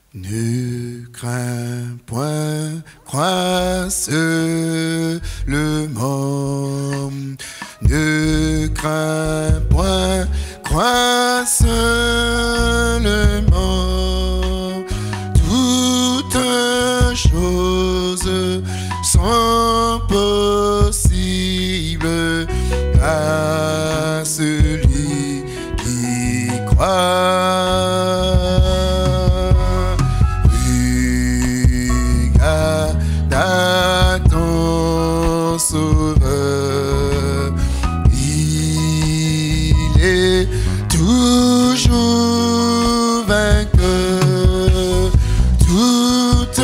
Ne crains point, crois seulement. Ne crains point, crois seulement. Toutes choses sont possibles à celui qui croit. Sauveur, il est toujours vainqueur. Toutes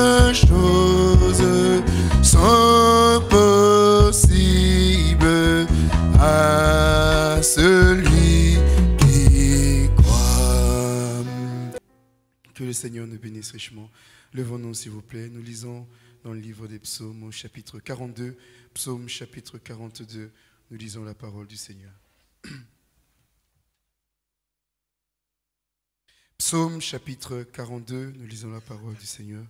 choses sont possibles à celui qui croit. Que le Seigneur nous bénisse richement. Levons-nous s'il vous plaît, nous lisons dans le livre des psaumes au chapitre 42, psaume chapitre 42, nous lisons la parole du Seigneur. Psaume chapitre 42, nous lisons la parole du Seigneur.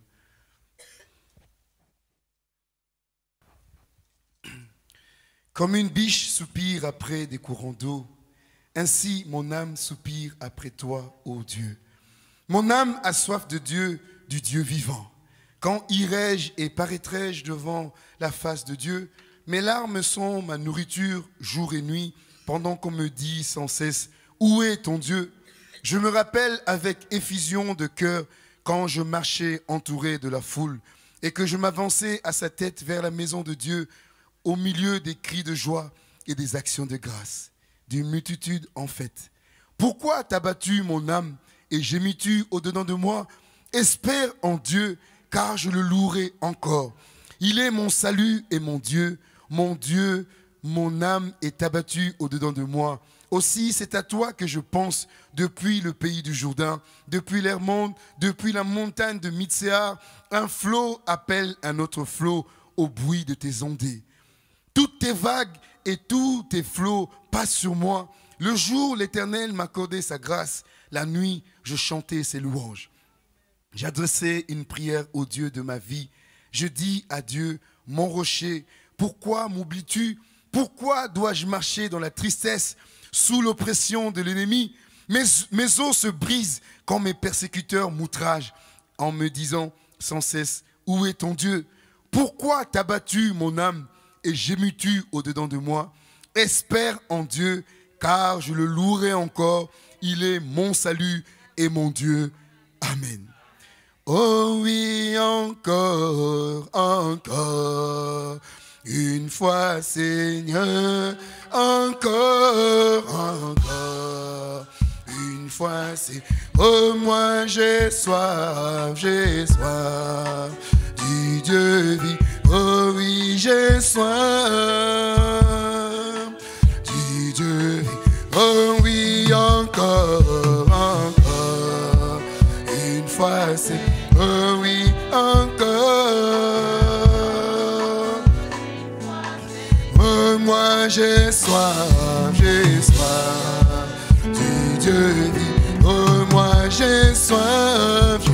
Comme une biche soupire après des courants d'eau, ainsi mon âme soupire après toi, ô Dieu. Mon âme a soif de Dieu, du Dieu vivant. Quand irai-je et paraîtrai-je devant la face de Dieu? Mes larmes sont ma nourriture jour et nuit, pendant qu'on me dit sans cesse, où est ton Dieu? Je me rappelle avec effusion de cœur quand je marchais entouré de la foule et que je m'avançais à sa tête vers la maison de Dieu au milieu des cris de joie et des actions de grâce, d'une multitude en fête. Pourquoi t'as battu mon âme et gémis-tu au-dedans de moi? Espère en Dieu, car je le louerai encore. Il est mon salut et mon Dieu, mon âme est abattue au-dedans de moi. Aussi, c'est à toi que je pense depuis le pays du Jourdain, depuis l'Hermon, depuis la montagne de Mitséar. Un flot appelle un autre flot au bruit de tes ondées. Toutes tes vagues et tous tes flots passent sur moi. Le jour, l'Éternel m'accordait sa grâce. La nuit, je chantais ses louanges. J'adressais une prière au Dieu de ma vie. Je dis à Dieu, mon rocher, pourquoi m'oublies-tu? Pourquoi dois-je marcher dans la tristesse, sous l'oppression de l'ennemi? Mes os se brisent quand mes persécuteurs m'outragent, en me disant sans cesse, où est ton Dieu? Pourquoi t'as battu mon âme et gémis-tu au-dedans de moi? Espère en Dieu, car je le louerai encore. Il est mon salut et mon Dieu. Amen. Oh oui, encore, encore, une fois Seigneur, encore, encore, une fois Seigneur. Oh moi j'ai soif du Dieu vivant. Oh oui, j'ai soif du Dieu vivant. Oh oui, encore, encore, une fois Seigneur. Oh oui, encore. Oh, moi j'ai soif du Dieu vivant. Oh, moi j'ai soif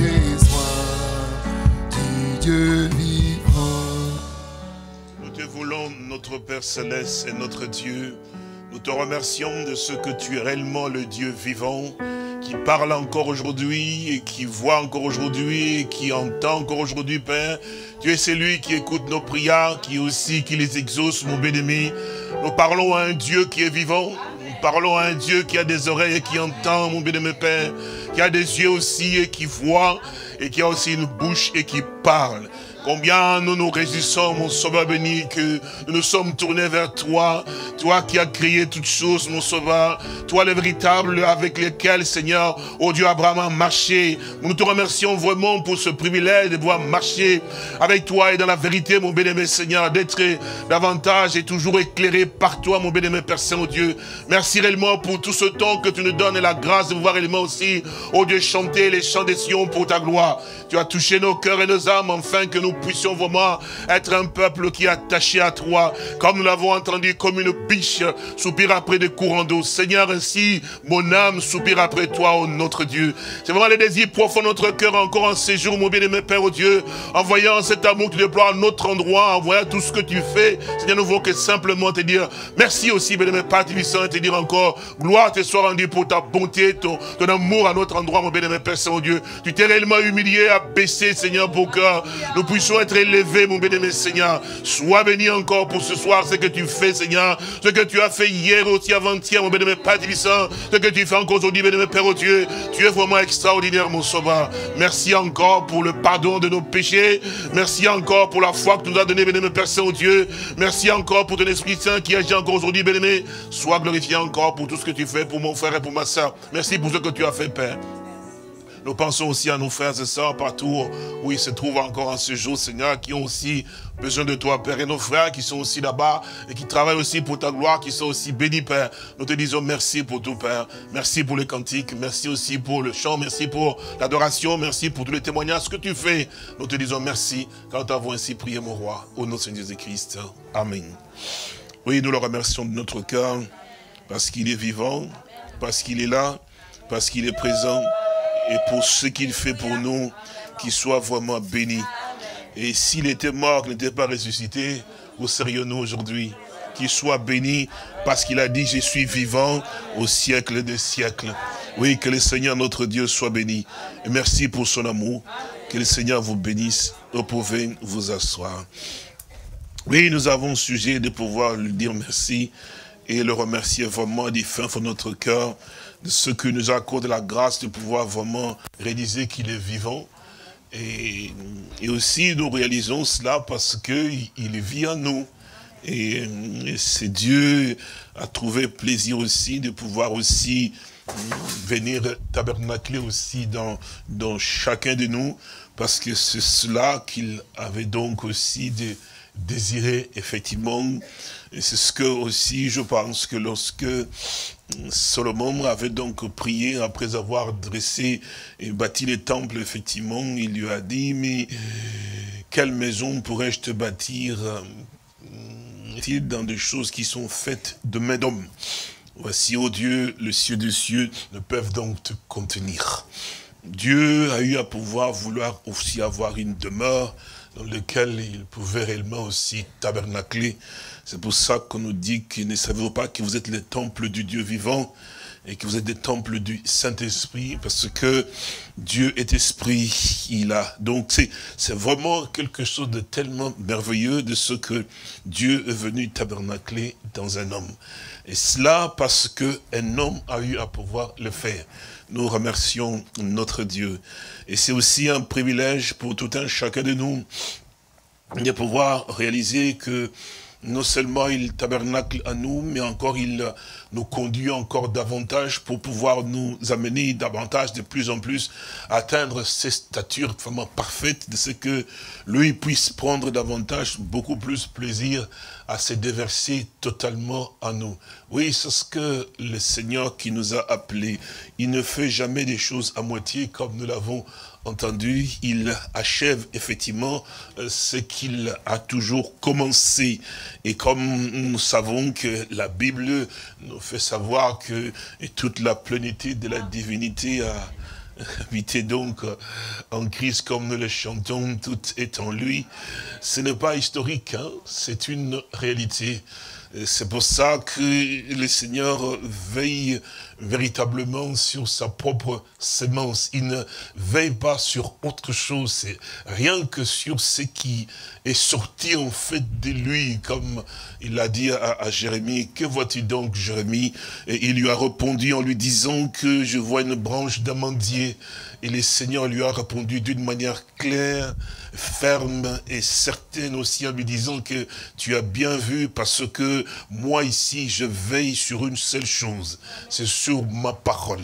du Dieu vivant. Nous te voulons, notre Père Céleste et notre Dieu. Nous te remercions de ce que tu es réellement le Dieu vivant, qui parle encore aujourd'hui et qui voit encore aujourd'hui et qui entend encore aujourd'hui, Père. Tu es celui qui écoute nos prières, qui les exauce, mon bien-aimé. Nous parlons à un Dieu qui est vivant. Nous parlons à un Dieu qui a des oreilles et qui entend, mon bien-aimé Père. Qui a des yeux aussi et qui voit et qui a aussi une bouche et qui parle. Combien nous nous réjouissons, mon Sauveur béni, que nous nous sommes tournés vers toi. Toi qui as créé toutes choses, mon Sauveur. Toi le véritable avec lequel, Seigneur, oh Dieu, Abraham a marché. Nous te remercions vraiment pour ce privilège de pouvoir marcher avec toi et dans la vérité, mon bien-aimé Seigneur, d'être davantage et toujours éclairé par toi, mon bien-aimé Père Saint-Dieu. Merci réellement pour tout ce temps que tu nous donnes et la grâce de pouvoir réellement aussi, oh Dieu, chanter les chants des Sion pour ta gloire. Tu as touché nos cœurs et nos âmes, afin que nous puissions vraiment être un peuple qui est attaché à toi, comme nous l'avons entendu, comme une biche soupire après des courants d'eau. Seigneur, ainsi, mon âme soupire après toi, ô notre Dieu. C'est vraiment le désir profond de notre cœur encore en ces jours, mon bien-aimé Père, ô Dieu, en voyant cet amour que tu déploies à notre endroit, en voyant tout ce que tu fais. Seigneur, nous voulons que simplement te dire merci aussi, bien-aimé Père Tibissant, et te dire encore, gloire te soit rendue pour ta bonté, ton amour à notre endroit, mon bien-aimé Père Saint-Dieu. Tu t'es réellement humilié, abaissé, Seigneur, pour que nous puissions être élevés, mon bien-aimé Seigneur. Sois béni encore pour ce soir, ce que tu fais, Seigneur, ce que tu as fait hier aussi, avant-hier, mon bien-aimé Père Tibissant, ce que tu fais encore aujourd'hui, bien-aimé Père, oh Dieu. Tu es vraiment extraordinaire, mon sauveur. Merci encore pour le pardon de nos péchés. Merci encore pour la foi que tu nous as donnée, bien-aimé Père Saint-Dieu. Merci encore pour ton Esprit Saint qui agit encore aujourd'hui, bien-aimé. Sois glorifié encore pour tout ce que tu fais pour mon frère et pour ma soeur. Merci pour ce que tu as fait, Père. Nous pensons aussi à nos frères et sœurs partout où ils se trouvent encore en ce jour, Seigneur, qui ont aussi besoin de toi, Père. Et nos frères qui sont aussi là-bas et qui travaillent aussi pour ta gloire, qui sont aussi bénis, Père. Nous te disons merci pour tout, Père. Merci pour les cantiques, merci aussi pour le chant, merci pour l'adoration, merci pour tous les témoignages que tu fais. Nous te disons merci quand nous avons ainsi prié, mon roi, au nom de Seigneur Jésus-Christ. Amen. Oui, nous le remercions de notre cœur parce qu'il est vivant, parce qu'il est là, parce qu'il est présent. Et pour ce qu'il fait pour nous, qu'il soit vraiment béni. Et s'il était mort, qu'il n'était pas ressuscité, où serions-nous aujourd'hui? Qu'il soit béni, parce qu'il a dit, je suis vivant au siècle des siècles. Oui, que le Seigneur notre Dieu soit béni. Et merci pour son amour. Que le Seigneur vous bénisse. Vous pouvez vous asseoir. Oui, nous avons sujet de pouvoir lui dire merci et le remercier vraiment du fin fond de notre cœur, de ce que nous accorde la grâce de pouvoir vraiment réaliser qu'il est vivant. Et aussi nous réalisons cela parce qu'il vit en nous. Et c'est Dieu a trouvé plaisir aussi de pouvoir aussi venir tabernacler aussi dans chacun de nous, parce que c'est cela qu'il avait donc aussi désiré effectivement. Et c'est ce que aussi je pense que lorsque Salomon avait donc prié après avoir dressé et bâti les temples, effectivement, il lui a dit, mais quelle maison pourrais-je te bâtir dans des choses qui sont faites de main d'homme? Voici, ô Dieu, les cieux des cieux ne peuvent donc te contenir. Dieu a eu à vouloir aussi avoir une demeure dans laquelle il pouvait réellement aussi tabernacler. C'est pour ça qu'on nous dit que ne savez-vous pas que vous êtes les temples du Dieu vivant et que vous êtes des temples du Saint-Esprit, parce que Dieu est esprit. Donc c'est vraiment quelque chose de tellement merveilleux de ce que Dieu est venu tabernacler dans un homme. Et cela parce qu'un homme a eu à pouvoir le faire. Nous remercions notre Dieu. Et c'est aussi un privilège pour tout un chacun de nous de pouvoir réaliser que non seulement il tabernacle à nous, mais encore il nous conduit encore davantage pour pouvoir nous amener davantage, de plus en plus, à atteindre ces statures vraiment parfaites, de ce que lui puisse prendre davantage, beaucoup plus plaisir à se déverser totalement en nous. Oui, c'est ce que le Seigneur qui nous a appelés. Il ne fait jamais des choses à moitié, comme nous l'avons entendu. Il achève effectivement ce qu'il a toujours commencé. Et comme nous savons que la Bible nous fait savoir que toute la plénitude de la divinité a habité donc en Christ, comme nous le chantons, tout est en lui. Ce n'est pas historique, hein? C'est une réalité. C'est pour ça que le Seigneur veille véritablement sur sa propre sémence. Il ne veille pas sur autre chose. C'est rien que sur ce qui est sorti en fait de lui, comme il a dit à Jérémie. Que vois-tu donc, Jérémie? Et il lui a répondu en lui disant que je vois une branche d'amandier. Et le Seigneur lui a répondu d'une manière claire, ferme et certaine aussi, en lui disant que tu as bien vu, parce que moi ici, je veille sur une seule chose, c'est sur ma parole.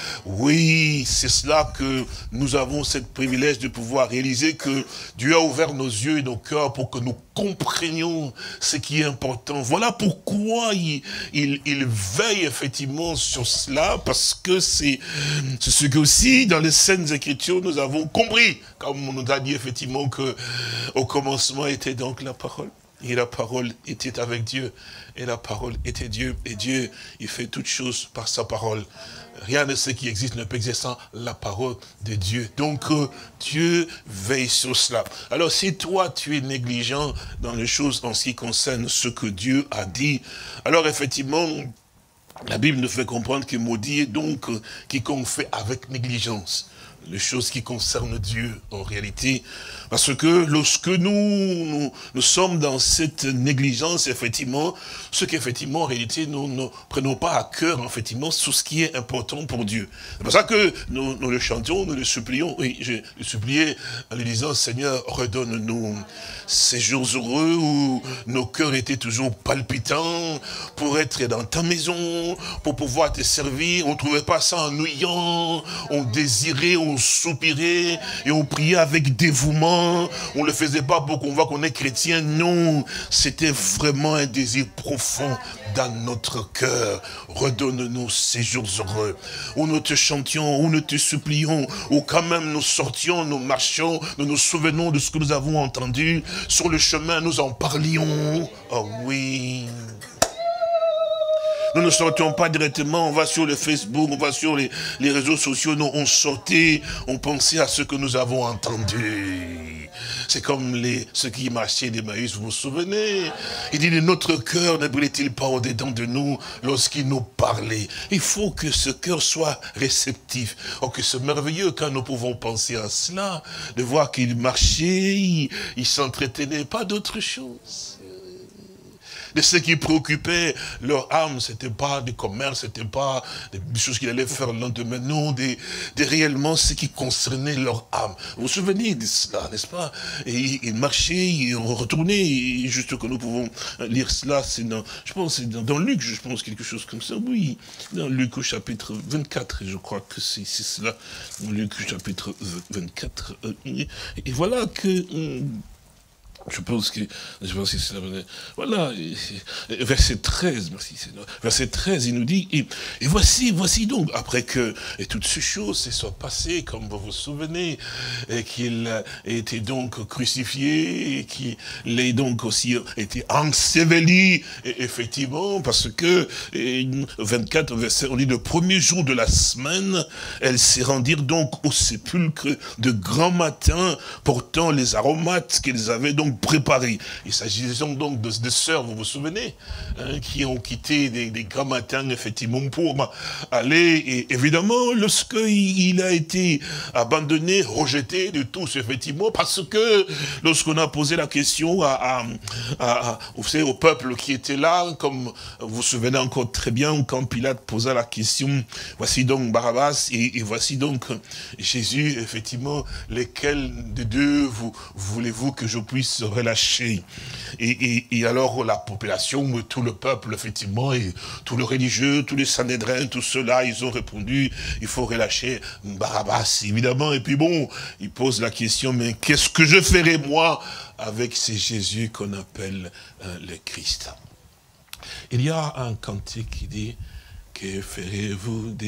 Oui, c'est cela que nous avons ce privilège de pouvoir réaliser, que Dieu a ouvert nos yeux et nos cœurs pour que nous comprenions ce qui est important. Voilà pourquoi il veille effectivement sur cela, parce que c'est ce que aussi dans les Saintes Écritures nous avons compris, comme on nous a dit effectivement que au commencement était donc la parole. Et la parole était avec Dieu, et la parole était Dieu, et Dieu, il fait toutes choses par sa parole. Rien de ce qui existe ne peut exister sans la parole de Dieu. Donc, Dieu veille sur cela. Alors, si toi, tu es négligent dans les choses en ce qui concerne ce que Dieu a dit, alors effectivement, la Bible nous fait comprendre que maudit est donc quiconque fait avec négligence les choses qui concernent Dieu en réalité. Parce que lorsque nous sommes dans cette négligence, effectivement, ce qu'effectivement, en réalité, nous ne prenons pas à cœur, effectivement, tout ce qui est important pour Dieu. C'est pour ça que nous le chantions, nous le supplions. Oui, je le suppliais en lui disant, Seigneur, redonne-nous ces jours heureux où nos cœurs étaient toujours palpitants pour être dans ta maison, pour pouvoir te servir. On ne trouvait pas ça ennuyant, on désirait, on soupirait et on priait avec dévouement. On ne le faisait pas pour qu'on voit qu'on est chrétien, non. C'était vraiment un désir profond dans notre cœur. Redonne-nous ces jours heureux, où nous te chantions, où nous te supplions, où quand même nous sortions, nous marchions, nous nous souvenons de ce que nous avons entendu. Sur le chemin, nous en parlions. Oh oui. Nous ne sortions pas directement, on va sur le Facebook, on va sur les réseaux sociaux, non, on sortait, on pensait à ce que nous avons entendu. C'est comme ceux qui marchaient d'Emmaüs, vous vous souvenez? Il dit, notre cœur ne brûlait-il pas au-dedans de nous lorsqu'il nous parlait? Il faut que ce cœur soit réceptif. Oh, que c'est merveilleux quand nous pouvons penser à cela, de voir qu'il marchait, il s'entretenait, pas d'autre chose. De ce qui préoccupait leur âme, c'était pas des commerces, c'était pas des choses qu'ils allaient faire le lendemain, non, des réellement ce qui concernait leur âme. Vous vous souvenez de cela, n'est-ce pas? Et ils marchaient, ils retournaient, et juste que nous pouvons lire cela, c'est dans, je pense, c'est dans Luc, je pense, quelque chose comme ça, oui, dans Luc au chapitre 24, je crois que c'est cela, dans Luc au chapitre 24, et voilà que... Je pense que c'est voilà, verset 13, merci Seigneur. Verset 13, il nous dit, et voici donc, après que et toutes ces choses se soient passées, comme vous vous souvenez, et qu'il ait été donc crucifié, et qu'il ait donc aussi été enseveli, et effectivement, parce que, 24 verset, on dit, le premier jour de la semaine, elles se rendirent donc au sépulcre de grand matin, portant les aromates qu'elles avaient donc préparés. Il s'agissait donc de sœurs, vous vous souvenez, hein, qui ont quitté des grands matins, effectivement, pour aller, et évidemment, lorsqu'il a été abandonné, rejeté de tous, effectivement, parce que lorsqu'on a posé la question vous savez, au peuple qui était là, comme vous vous souvenez encore très bien, quand Pilate posa la question, voici donc Barabbas, et voici donc Jésus, effectivement, lesquels des deux voulez-vous que je puisse relâcher? Et alors la population, tout le peuple, effectivement, et tous les religieux, tous les Sanhédrins, tout cela, ils ont répondu, il faut relâcher Barabbas, évidemment. Et puis bon, ils posent la question, mais qu'est-ce que je ferai moi avec ce Jésus qu'on appelle le Christ? Il y a un cantique qui dit, que ferez-vous de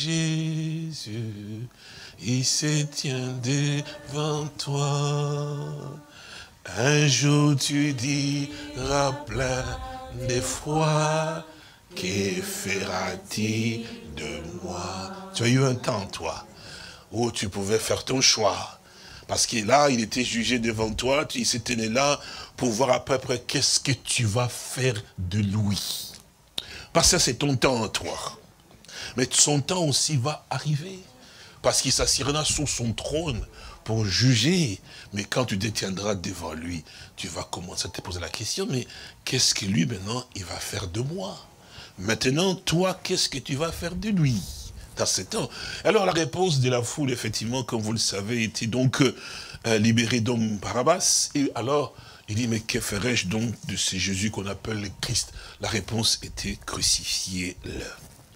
Jésus? Il se tient devant toi. Un jour tu diras plein d'effroi, que fera-t-il de moi? Tu as eu un temps, toi, où tu pouvais faire ton choix. Parce que là, il était jugé devant toi, il s'était là pour voir à peu près qu'est-ce que tu vas faire de lui. Parce que c'est ton temps, toi. Mais son temps aussi va arriver. Parce qu'il s'assiera sur son trône pour juger. Mais quand tu détiendras devant lui, tu vas commencer à te poser la question, mais qu'est-ce que lui, maintenant, il va faire de moi? Maintenant, toi, qu'est-ce que tu vas faire de lui dans ce temps? Alors, la réponse de la foule, effectivement, comme vous le savez, était donc libérée donc Barabbas. Et alors, il dit, mais que ferais-je donc de ce Jésus qu'on appelle le Christ? La réponse était, crucifiez-le.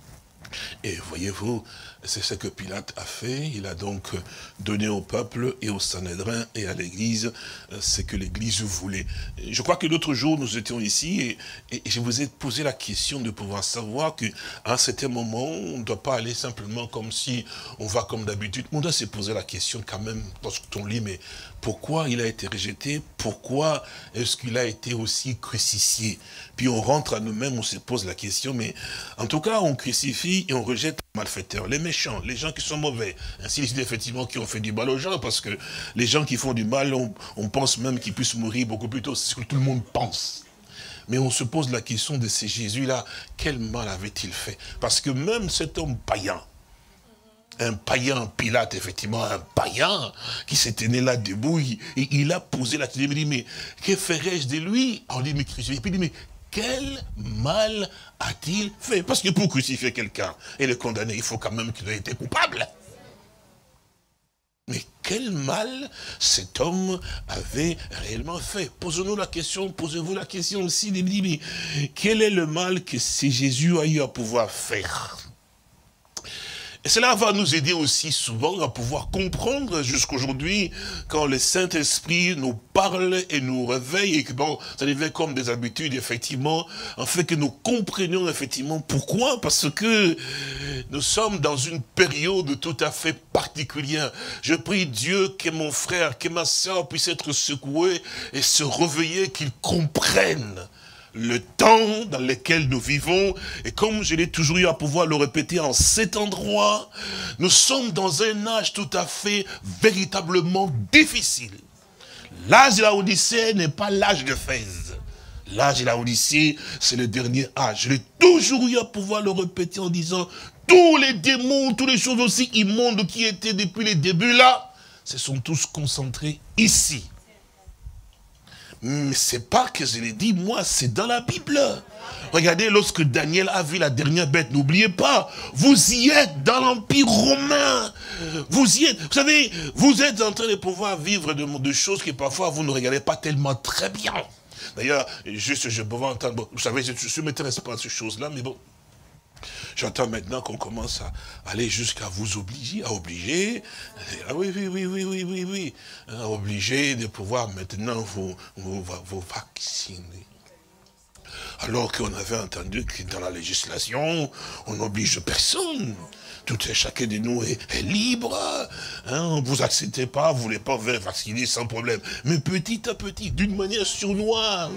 Et voyez-vous, c'est ce que Pilate a fait. Il a donc donné au peuple et au Sanhédrin et à l'église ce que l'église voulait. Je crois que l'autre jour, nous étions ici et je vous ai posé la question de pouvoir savoir qu'à un certain moment, on ne doit pas aller simplement comme si on va comme d'habitude. On doit se poser la question quand même, parce qu'on lit, mais pourquoi il a été rejeté? Pourquoi est-ce qu'il a été aussi crucifié? Puis on rentre à nous-mêmes, on se pose la question, mais en tout cas, on crucifie et on rejette les malfaiteurs, les méchants, les gens qui sont mauvais. Ainsi, les effectivement qui ont fait du mal aux gens, parce que les gens qui font du mal, on pense même qu'ils puissent mourir beaucoup plus tôt, c'est ce que tout le monde pense. Mais on se pose la question de ces Jésus-là, quel mal avait-il fait? Parce que même cet homme païen, un païen, Pilate, effectivement, un païen, qui s'était né là debout, il a posé la question, il dit, mais que ferais-je de lui? On dit, mais crucifié. Puis il dit, mais quel mal a-t-il fait? Parce que pour crucifier quelqu'un et le condamner, il faut quand même qu'il ait été coupable. Mais quel mal cet homme avait réellement fait? Posons-nous la question, posez-vous la question aussi, il dit, mais quel est le mal que ce Jésus a eu à pouvoir faire? Et cela va nous aider aussi souvent à pouvoir comprendre jusqu'aujourd'hui quand le Saint-Esprit nous parle et nous réveille et que bon, ça devient comme des habitudes effectivement, en fait que nous comprenions effectivement pourquoi, parce que nous sommes dans une période tout à fait particulière. Je prie Dieu que mon frère, que ma soeur puisse être secoué et se réveiller, qu'ils comprennent le temps dans lequel nous vivons, et comme je l'ai toujours eu à pouvoir le répéter en cet endroit, nous sommes dans un âge tout à fait véritablement difficile. L'âge de la Odyssée n'est pas l'âge de Éphèse. L'âge de la Odyssée, c'est le dernier âge. Je l'ai toujours eu à pouvoir le répéter en disant, tous les démons, toutes les choses aussi immondes qui étaient depuis les débuts là, se sont tous concentrés ici. Mais c'est pas que je l'ai dit, moi, c'est dans la Bible. Regardez, lorsque Daniel a vu la dernière bête, n'oubliez pas, vous y êtes dans l'Empire romain. Vous y êtes, vous savez, vous êtes en train de pouvoir vivre de choses que parfois vous ne regardez pas tellement très bien. D'ailleurs, juste, je pouvais entendre, bon, vous savez, je ne m'intéresse pas à ces choses-là, mais bon. J'entends maintenant qu'on commence à aller jusqu'à vous obliger, à obliger de pouvoir maintenant vous vacciner. Alors qu'on avait entendu que dans la législation, on n'oblige personne. Tout et chacun de nous est libre. Hein, vous acceptez pas, vous voulez pas vous faire vacciner sans problème. Mais petit à petit, d'une manière sournoise.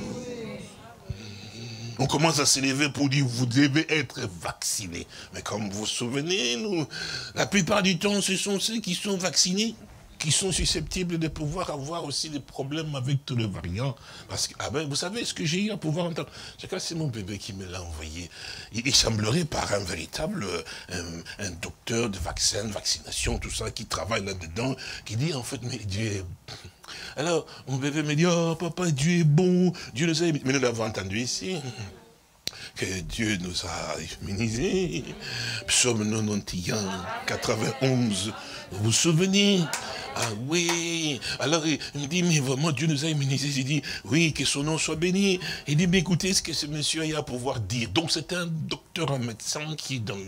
On commence à s'élever pour dire, vous devez être vaccinés. Mais comme vous vous souvenez, nous, la plupart du temps, ce sont ceux qui sont vaccinés, qui sont susceptibles de pouvoir avoir aussi des problèmes avec tous les variants. Parce que, ah ben, vous savez ce que j'ai eu à pouvoir entendre? C'est mon bébé qui me l'a envoyé. Il semblerait par un véritable, un docteur de vaccins, de vaccination, tout ça, qui travaille là-dedans, qui dit, en fait, mais Dieu est... Alors, mon bébé me dit, oh papa, Dieu est bon, Dieu nous a... Mais nous l'avons entendu ici, que Dieu nous a immunisés. Psaume 91, 91, vous vous souvenez? Ah oui, alors il me dit, mais vraiment Dieu nous a immunisés. Il dit, oui, que son nom soit béni. Il dit, mais écoutez ce que ce monsieur a à pouvoir dire. Donc c'est un docteur, un médecin qui donne...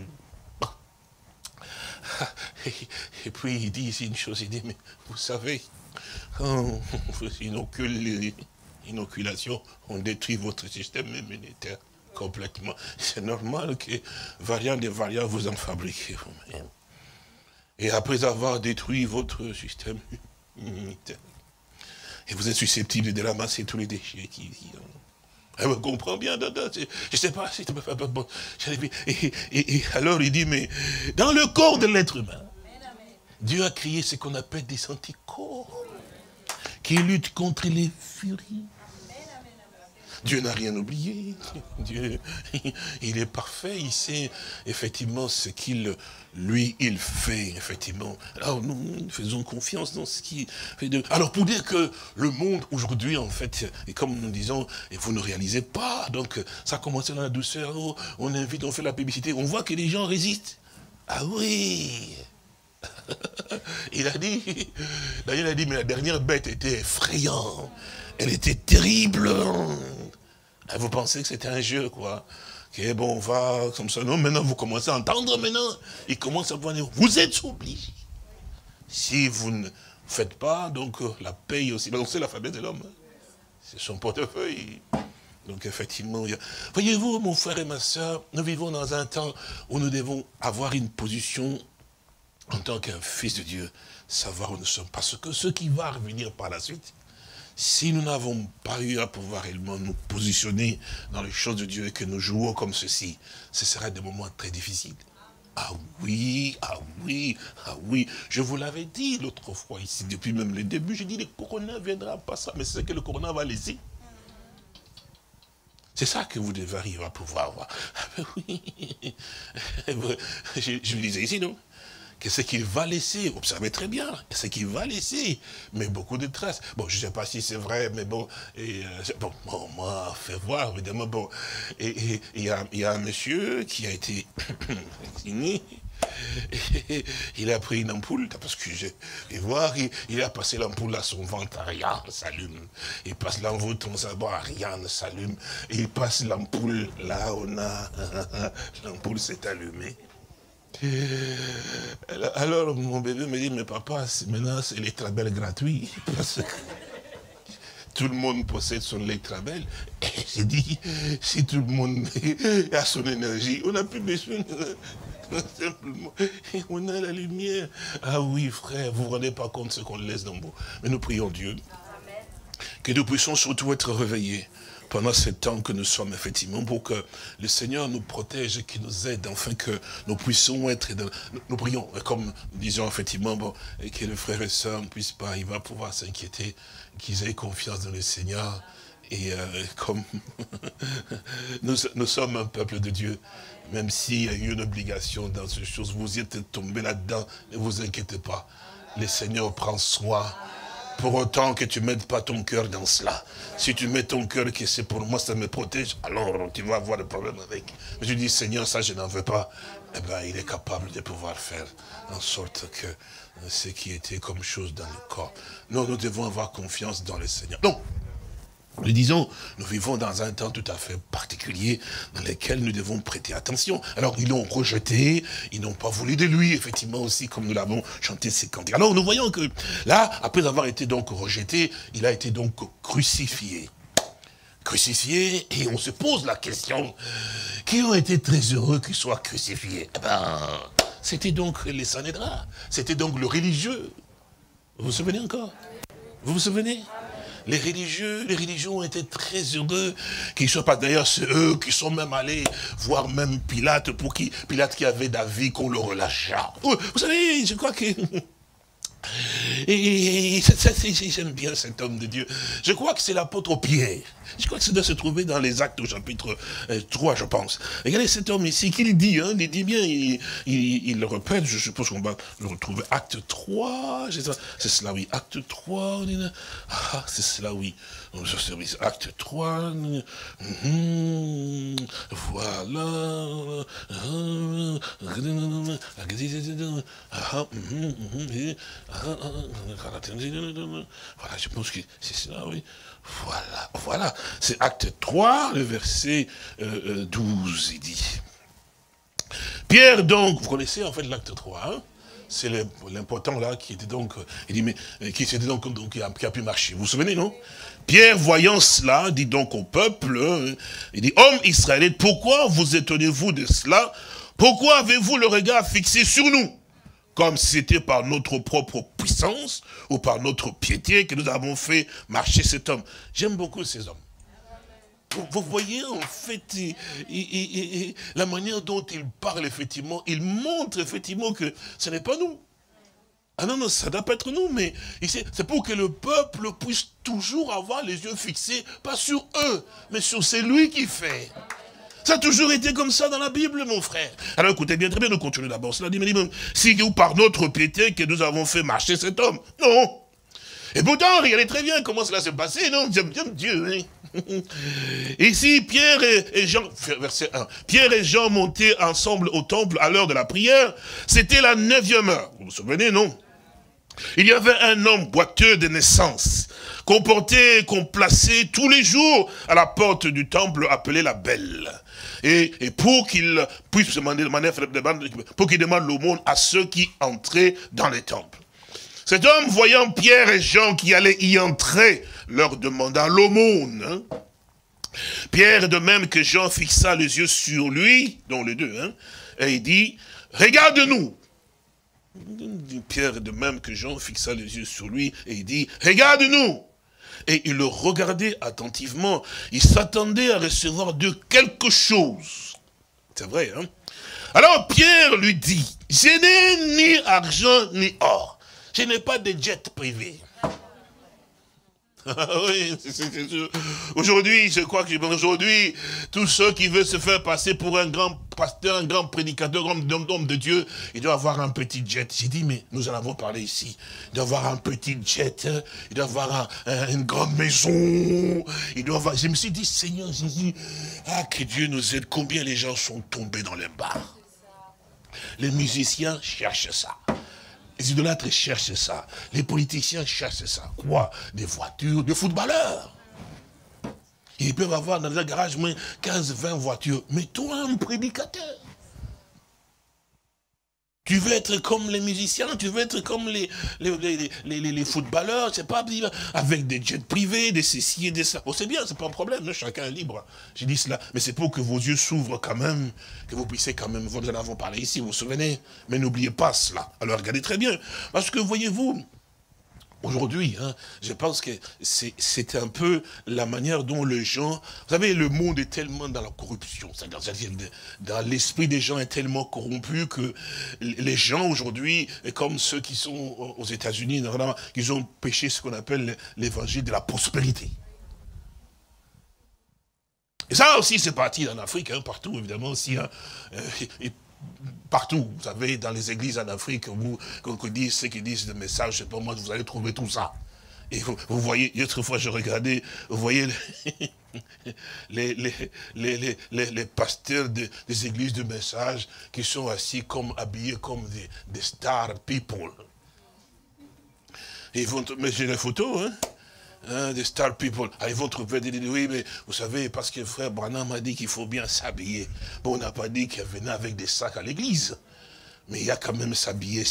Et puis il dit ici une chose, il dit, mais vous savez, quand vous inoculez l'inoculation, on détruit votre système immunitaire complètement. C'est normal que variant des variants, vous en fabriquez vous-même. Et après avoir détruit votre système immunitaire, et vous êtes susceptible de ramasser tous les déchets qui on comprend bien, je ne sais pas si... Bon, et alors il dit, mais dans le corps de l'être humain, Dieu a créé ce qu'on appelle des anticorps, qui luttent contre les furies. Dieu n'a rien oublié. Dieu, il est parfait, il sait effectivement ce qu'il, lui, il fait, effectivement. Alors nous faisons confiance dans ce qu'il fait. Alors pour dire que le monde aujourd'hui, en fait, et comme nous disons, et vous ne réalisez pas, donc ça a commencé dans la douceur, on invite, on fait la publicité, on voit que les gens résistent. Ah oui. Il a dit, Daniel a dit, mais la dernière bête était effrayante. Elle était terrible. Vous pensez que c'était un jeu, quoi. Ok, bon, on va comme ça. Non, maintenant, vous commencez à entendre, maintenant. Il commence à voir, vous êtes obligés. Si vous ne faites pas, donc la paye aussi. Donc c'est la faiblesse de l'homme. Hein. C'est son portefeuille. Donc effectivement, voyez-vous, mon frère et ma soeur, nous vivons dans un temps où nous devons avoir une position en tant qu'un fils de Dieu, savoir où nous sommes. Parce que ce qui va revenir par la suite, si nous n'avons pas eu à pouvoir réellement nous positionner dans les choses de Dieu et que nous jouons comme ceci, ce sera des moments très difficiles. Ah oui, ah oui, ah oui. Je vous l'avais dit l'autre fois ici, depuis même le début, j'ai dit le corona viendra pas ça, mais c'est ce que le corona va laisser. C'est ça que vous devez arriver à pouvoir voir. Ah ben oui. Je le disais ici, non? Que ce qu'il va laisser, observez très bien, ce qu'il va laisser, mais beaucoup de traces. Bon, je ne sais pas si c'est vrai, mais bon, bon, moi, fait voir, évidemment, bon, et il y a un monsieur qui a été vacciné, il a pris une ampoule, parce que je vais voir, il a passé l'ampoule à son ventre, rien ne s'allume. Il passe l'ampoule, ton sabot, rien ne s'allume. Il passe l'ampoule, là, on a, l'ampoule s'est allumée. Alors mon bébé me dit, mais papa, maintenant c'est l'électrabel gratuit, parce que tout le monde possède son électrabel. Et j'ai dit, si tout le monde a son énergie, on n'a plus besoin simplement, on a la lumière. Ah oui frère, vous ne vous rendez pas compte ce qu'on laisse dans vous. Mais nous prions Dieu, que nous puissions surtout être réveillés pendant ce temps que nous sommes, effectivement, pour que le Seigneur nous protège et qu'il nous aide, afin que nous puissions être, nous prions, comme nous disons, effectivement, bon, et que les frères et sœurs ne puissent pas, il va pouvoir s'inquiéter, qu'ils aient confiance dans le Seigneur, et comme nous sommes un peuple de Dieu, même s'il y a eu une obligation dans ces choses, vous y êtes tombés là-dedans, ne vous inquiétez pas, le Seigneur prend soin. Pour autant que tu ne mettes pas ton cœur dans cela. Si tu mets ton cœur que c'est pour moi, ça me protège, alors tu vas avoir des problèmes avec. Mais tu dis, Seigneur, ça je n'en veux pas. Eh bien, il est capable de pouvoir faire en sorte que ce qui était comme chose dans le corps. Non, nous devons avoir confiance dans le Seigneur. Donc, nous disons, nous vivons dans un temps tout à fait particulier dans lequel nous devons prêter attention. Alors, ils l'ont rejeté, ils n'ont pas voulu de lui, effectivement aussi, comme nous l'avons chanté ces cantiques. Alors, nous voyons que là, après avoir été donc rejeté, il a été donc crucifié. Crucifié, et on se pose la question, qui ont été très heureux qu'il soit crucifié? Eh ben, c'était donc les Sanhédrins, c'était donc le religieux. Vous vous souvenez encore? Vous vous souvenez? Les religieux ont été très heureux qu'ils ne soient pas, d'ailleurs, c'est eux qui sont même allés voir même Pilate, Pilate qui avait d'avis qu'on le relâcha. Vous savez, je crois que... Et j'aime bien cet homme de Dieu. Je crois que c'est l'apôtre Pierre. Je crois que ça doit se trouver dans les Actes au chapitre 3, je pense. Regardez cet homme ici, qu'il dit, hein, il dit bien, il le répète, je suppose qu'on va le retrouver. Acte 3, c'est cela, oui. Acte 3, ah, c'est cela, oui. Acte 3, voilà. Voilà, je pense que c'est cela, oui. Voilà. C'est acte 3, le verset 12, il dit. Pierre, donc, vous connaissez en fait l'acte 3, hein? C'est l'important là qui était donc, il dit, mais qui était donc qui a pu marcher. Vous vous souvenez, non? Pierre, voyant cela, dit donc au peuple, il dit, hommes israélites, pourquoi vous étonnez-vous de cela? Pourquoi avez-vous le regard fixé sur nous? Comme si c'était par notre propre puissance ou par notre piété que nous avons fait marcher cet homme. J'aime beaucoup ces hommes. Vous voyez, en fait, la manière dont il parle, effectivement, il montre, effectivement, que ce n'est pas nous. Ah non, ça ne doit pas être nous, mais c'est pour que le peuple puisse toujours avoir les yeux fixés, pas sur eux, mais sur celui qui fait. Ça a toujours été comme ça dans la Bible, mon frère. Alors écoutez bien, très bien, nous continuons d'abord. Cela dit, mais si ou par notre piété que nous avons fait marcher cet homme. Non. Et pourtant, regardez très bien comment cela s'est passé, non? J'aime Dieu, hein. Ici, Pierre et Jean, verset 1. Pierre et Jean montaient ensemble au temple à l'heure de la prière. C'était la 9e heure. Vous vous souvenez, non? Il y avait un homme boiteux de naissance, qu'on plaçait tous les jours à la porte du temple appelé la Belle. Et pour qu'il puisse pour qu'il demande l'aumône à ceux qui entraient dans les temples. Cet homme, voyant Pierre et Jean qui allaient y entrer, leur demanda l'aumône. Hein. Pierre, de même que Jean, fixa les yeux sur lui, dont les deux, hein, et il dit, regarde-nous. Pierre, de même que Jean, fixa les yeux sur lui, et il dit, regarde-nous. Et il le regardait attentivement. Il s'attendait à recevoir de quelque chose. C'est vrai, hein? Alors Pierre lui dit, je n'ai ni argent ni or. Je n'ai pas de jet privé. Oui, c'est sûr. Aujourd'hui, je crois que aujourd'hui, tous ceux qui veulent se faire passer pour un grand pasteur, un grand prédicateur, un homme de Dieu, il doit avoir un petit jet. J'ai dit, mais nous en avons parlé ici. Il doit avoir un petit jet, il doit avoir une grande maison. Il doit avoir... Je me suis dit, Seigneur Jésus, que Dieu nous aide. Combien les gens sont tombés dans les bars. Les musiciens cherchent ça. Les idolâtres cherchent ça. Les politiciens cherchent ça. Quoi? Des voitures de footballeurs. Ils peuvent avoir dans un garage moins 15-20 voitures. Mais toi, un prédicateur, tu veux être comme les musiciens, tu veux être comme les footballeurs, je sais pas, avec des jets privés, des ceci et des ça. Bon, c'est bien, c'est pas un problème, chacun est libre. J'ai dit cela, mais c'est pour que vos yeux s'ouvrent quand même, que vous puissiez quand même, nous en avons parlé ici, vous vous souvenez, mais n'oubliez pas cela. Alors regardez très bien, parce que voyez-vous, aujourd'hui, hein, je pense que c'est un peu la manière dont les gens... Vous savez, le monde est tellement dans la corruption. C'est-à-dire, dans l'esprit des gens est tellement corrompu que les gens aujourd'hui, comme ceux qui sont aux États-Unis, ils ont péché ce qu'on appelle l'évangile de la prospérité. Et ça aussi, c'est parti en Afrique, hein, partout, évidemment, aussi. Hein, partout, vous savez, dans les églises en Afrique, ceux qui disent des messages, je sais pas moi, vous allez trouver tout ça. Et vous voyez, l'autre fois je regardais, vous voyez les pasteurs des églises de messages qui sont assis comme, habillés comme des star people. Et ils vont, mais j'ai les photos, hein, des star people. Alors ils vont trouver des oui, mais vous savez, parce que frère Branham m'a dit qu'il faut bien s'habiller. Bon, on n'a pas dit qu'il venait avec des sacs à l'église. Mais il y a quand même s'habiller.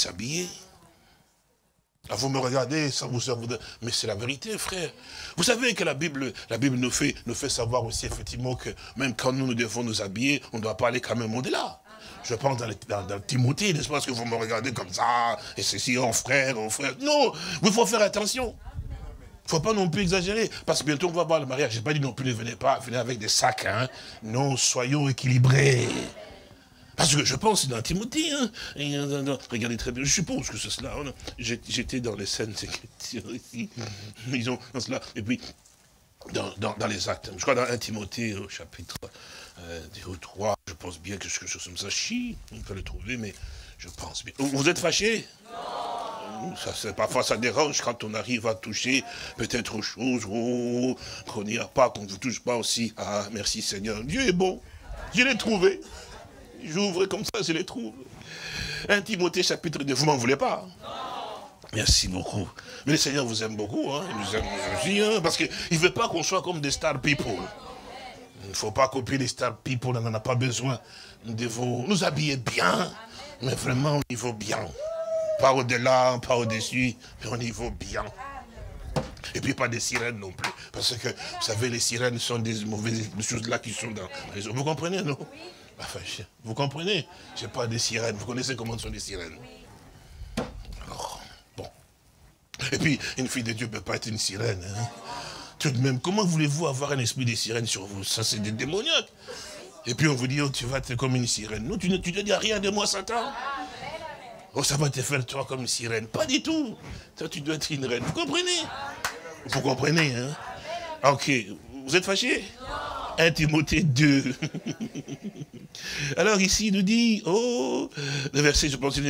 Là, vous me regardez, ça vous mais c'est la vérité, frère. Vous savez que la Bible nous fait savoir aussi, effectivement, que même quand nous devons nous habiller, on ne doit pas aller quand même au-delà. Je pense dans Timothée, n'est-ce pas, parce que vous me regardez comme ça, et ceci, oh frère. Non, il faut faire attention. Il ne faut pas non plus exagérer, parce que bientôt on va voir le mariage. Je n'ai pas dit non plus, ne venez pas, venez avec des sacs, hein. Non, soyons équilibrés. Parce que je pense dans Timothée, hein, regardez très bien, je suppose que c'est cela. Hein, j'étais dans les scènes ici, ils ont dans cela, et puis dans les actes, je crois dans 1 Timothée au chapitre 3, je pense bien que quelque chose comme ça, on peut le trouver, mais je pense bien. Vous êtes fâchés? Parfois ça dérange quand on arrive à toucher peut-être aux choses, qu'on n'y a pas, qu'on ne vous touche pas aussi. Ah, merci Seigneur, Dieu est bon, je l'ai trouvé. J'ouvre comme ça, je les trouve. 1 Timothée chapitre 2, vous m'en voulez pas? Non. Merci beaucoup. Mais le Seigneur vous aime beaucoup, hein. Il nous aime aussi, hein, parce qu'il ne veut pas qu'on soit comme des star people. Il ne faut pas copier les star people, on n'en a pas besoin. Nous devons nous habiller bien, mais vraiment au niveau bien. Pas au-delà, pas au-dessus, mais au niveau bien. Et puis pas des sirènes non plus. Parce que, vous savez, les sirènes sont des mauvaises choses là qui sont dans les eaux. Vous comprenez, non? Enfin, vous comprenez? Je sais pas des sirènes. Vous connaissez comment sont les sirènes? Alors, bon. Et puis, une fille de Dieu ne peut pas être une sirène. Hein? Tout de même, comment voulez-vous avoir un esprit de sirène sur vous? Ça, c'est des démoniaques. Et puis, on vous dit, oh, tu vas être comme une sirène. Non, tu ne te dis rien de moi, Satan. Oh, ça va te faire toi comme une sirène. Pas du tout. Toi, tu dois être une reine. Vous comprenez? Vous comprenez, hein? Ok. Vous êtes fâchés? 1 Timothée 2. Alors ici, il nous dit, oh, le verset, je pense,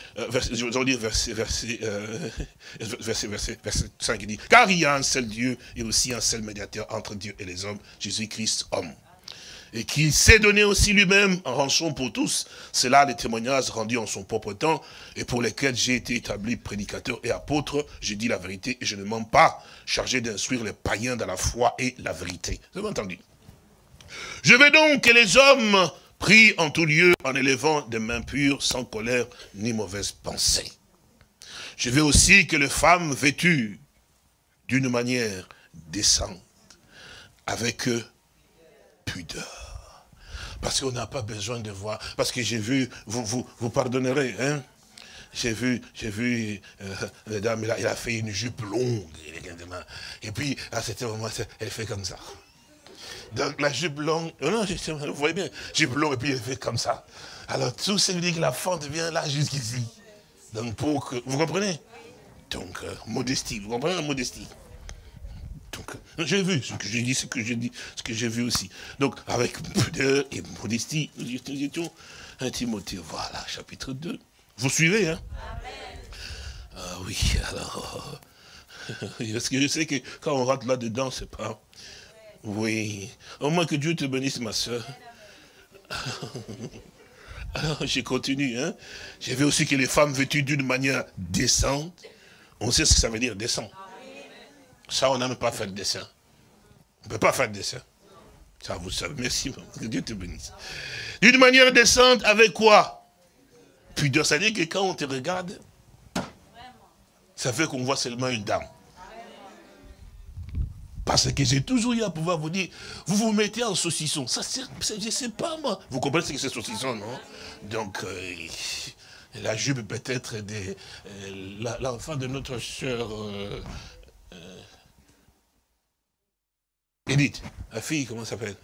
verset 5, il dit, car il y a un seul Dieu et aussi un seul médiateur entre Dieu et les hommes, Jésus-Christ, homme. et qui s'est donné aussi lui-même en rançon pour tous. C'est là les témoignages rendus en son propre temps et pour lesquels j'ai été établi prédicateur et apôtre. Je dis la vérité et je ne mens pas, chargé d'instruire les païens dans la foi et la vérité. Vous avez entendu? Je veux donc que les hommes prient en tout lieu en élevant des mains pures, sans colère ni mauvaise pensée. Je veux aussi que les femmes vêtues d'une manière décente, avec pudeur. Parce qu'on n'a pas besoin de voir. Parce que j'ai vu, vous pardonnerez, hein. J'ai vu, la dame, il a fait une jupe longue. Et puis, à cet moment, elle fait comme ça. Donc, la jupe longue, non, vous voyez bien, jupe longue, et puis elle fait comme ça. Alors, tout ça veut dire que la fente vient là, jusqu'ici. Donc, pour que, vous comprenez? Donc, modestie, vous comprenez la modestie? Donc, j'ai vu ce que j'ai dit, ce que j'ai vu aussi. Donc, avec pudeur et modestie, nous étions 1 Timothée, voilà, chapitre 2. Vous suivez, hein? Amen. Ah oui, alors, parce que je sais que quand on rentre là-dedans, c'est pas... Oui, au moins que Dieu te bénisse, ma soeur. Alors, je continue, hein. J'ai vu aussi que les femmes vêtues d'une manière décente, on sait ce que ça veut dire, décent. Ça, on n'a même pas fait de dessin. On ne peut pas faire de dessin. Ça, vous savez, merci, que Dieu te bénisse. D'une manière décente, avec quoi? Pudeur, ça veut dire que quand on te regarde, ça fait qu'on voit seulement une dame. Parce que j'ai toujours eu à pouvoir vous dire, vous vous mettez en saucisson. Ça, je ne sais pas, moi. Vous comprenez ce que c'est saucisson, non? Donc, la jupe peut-être l'enfant de notre sœur... Edith, la fille, comment ça s'appelle?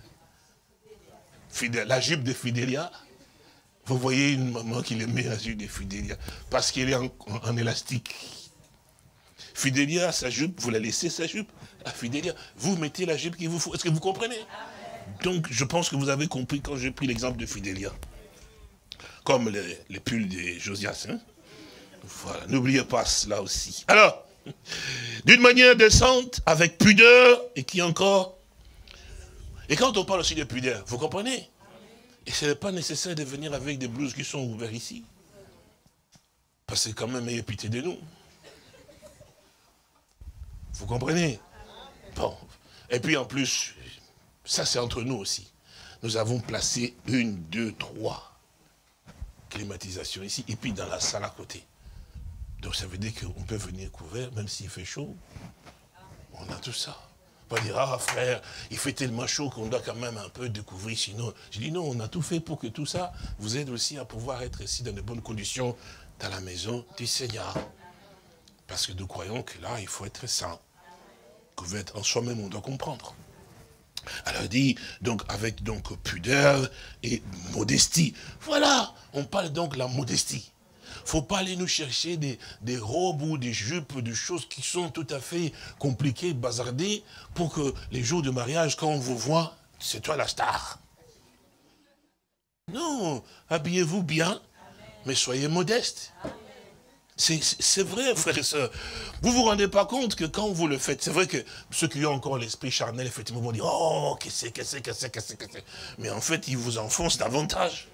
La jupe de Fidélia. Vous voyez une maman qui le met la jupe de Fidélia. Parce qu'elle est en élastique. Fidélia, sa jupe, vous la laissez sa jupe à Fidélia. Vous mettez la jupe qu'il vous faut. Est-ce que vous comprenez? Donc, je pense que vous avez compris quand j'ai pris l'exemple de Fidélia. Comme les pulls de Josias. Hein? Voilà, n'oubliez pas cela aussi. Alors, d'une manière décente, avec pudeur, et qui encore... Et quand on parle aussi de pudeur, vous comprenez? Et ce n'est pas nécessaire de venir avec des blouses qui sont ouvertes ici. Parce que quand même, ayez pitié de nous. Vous comprenez? Bon. Et puis en plus, ça c'est entre nous aussi. Nous avons placé 1, 2, 3 climatisations ici, et puis dans la salle à côté. Donc ça veut dire qu'on peut venir couvert, même s'il fait chaud. On a tout ça. On va dire, ah frère, il fait tellement chaud qu'on doit quand même un peu découvrir, sinon... Je dis non, on a tout fait pour que tout ça vous aide aussi à pouvoir être ici dans de bonnes conditions dans la maison du Seigneur. Parce que nous croyons que là, il faut être saint. Couvert en soi-même, on doit comprendre. Alors il dit, donc avec donc pudeur et modestie. Voilà, on parle donc de la modestie. Il ne faut pas aller nous chercher des robes ou des jupes, des choses qui sont tout à fait compliquées, bazardées, pour que les jours de mariage, quand on vous voit, c'est toi la star. Non, habillez-vous bien, mais soyez modeste. C'est vrai, frères et sœurs. Vous ne vous rendez pas compte que quand vous le faites, c'est vrai que ceux qui ont encore l'esprit charnel, effectivement, vont dire, oh, qu'est-ce que c'est. Mais en fait, ils vous enfoncent davantage.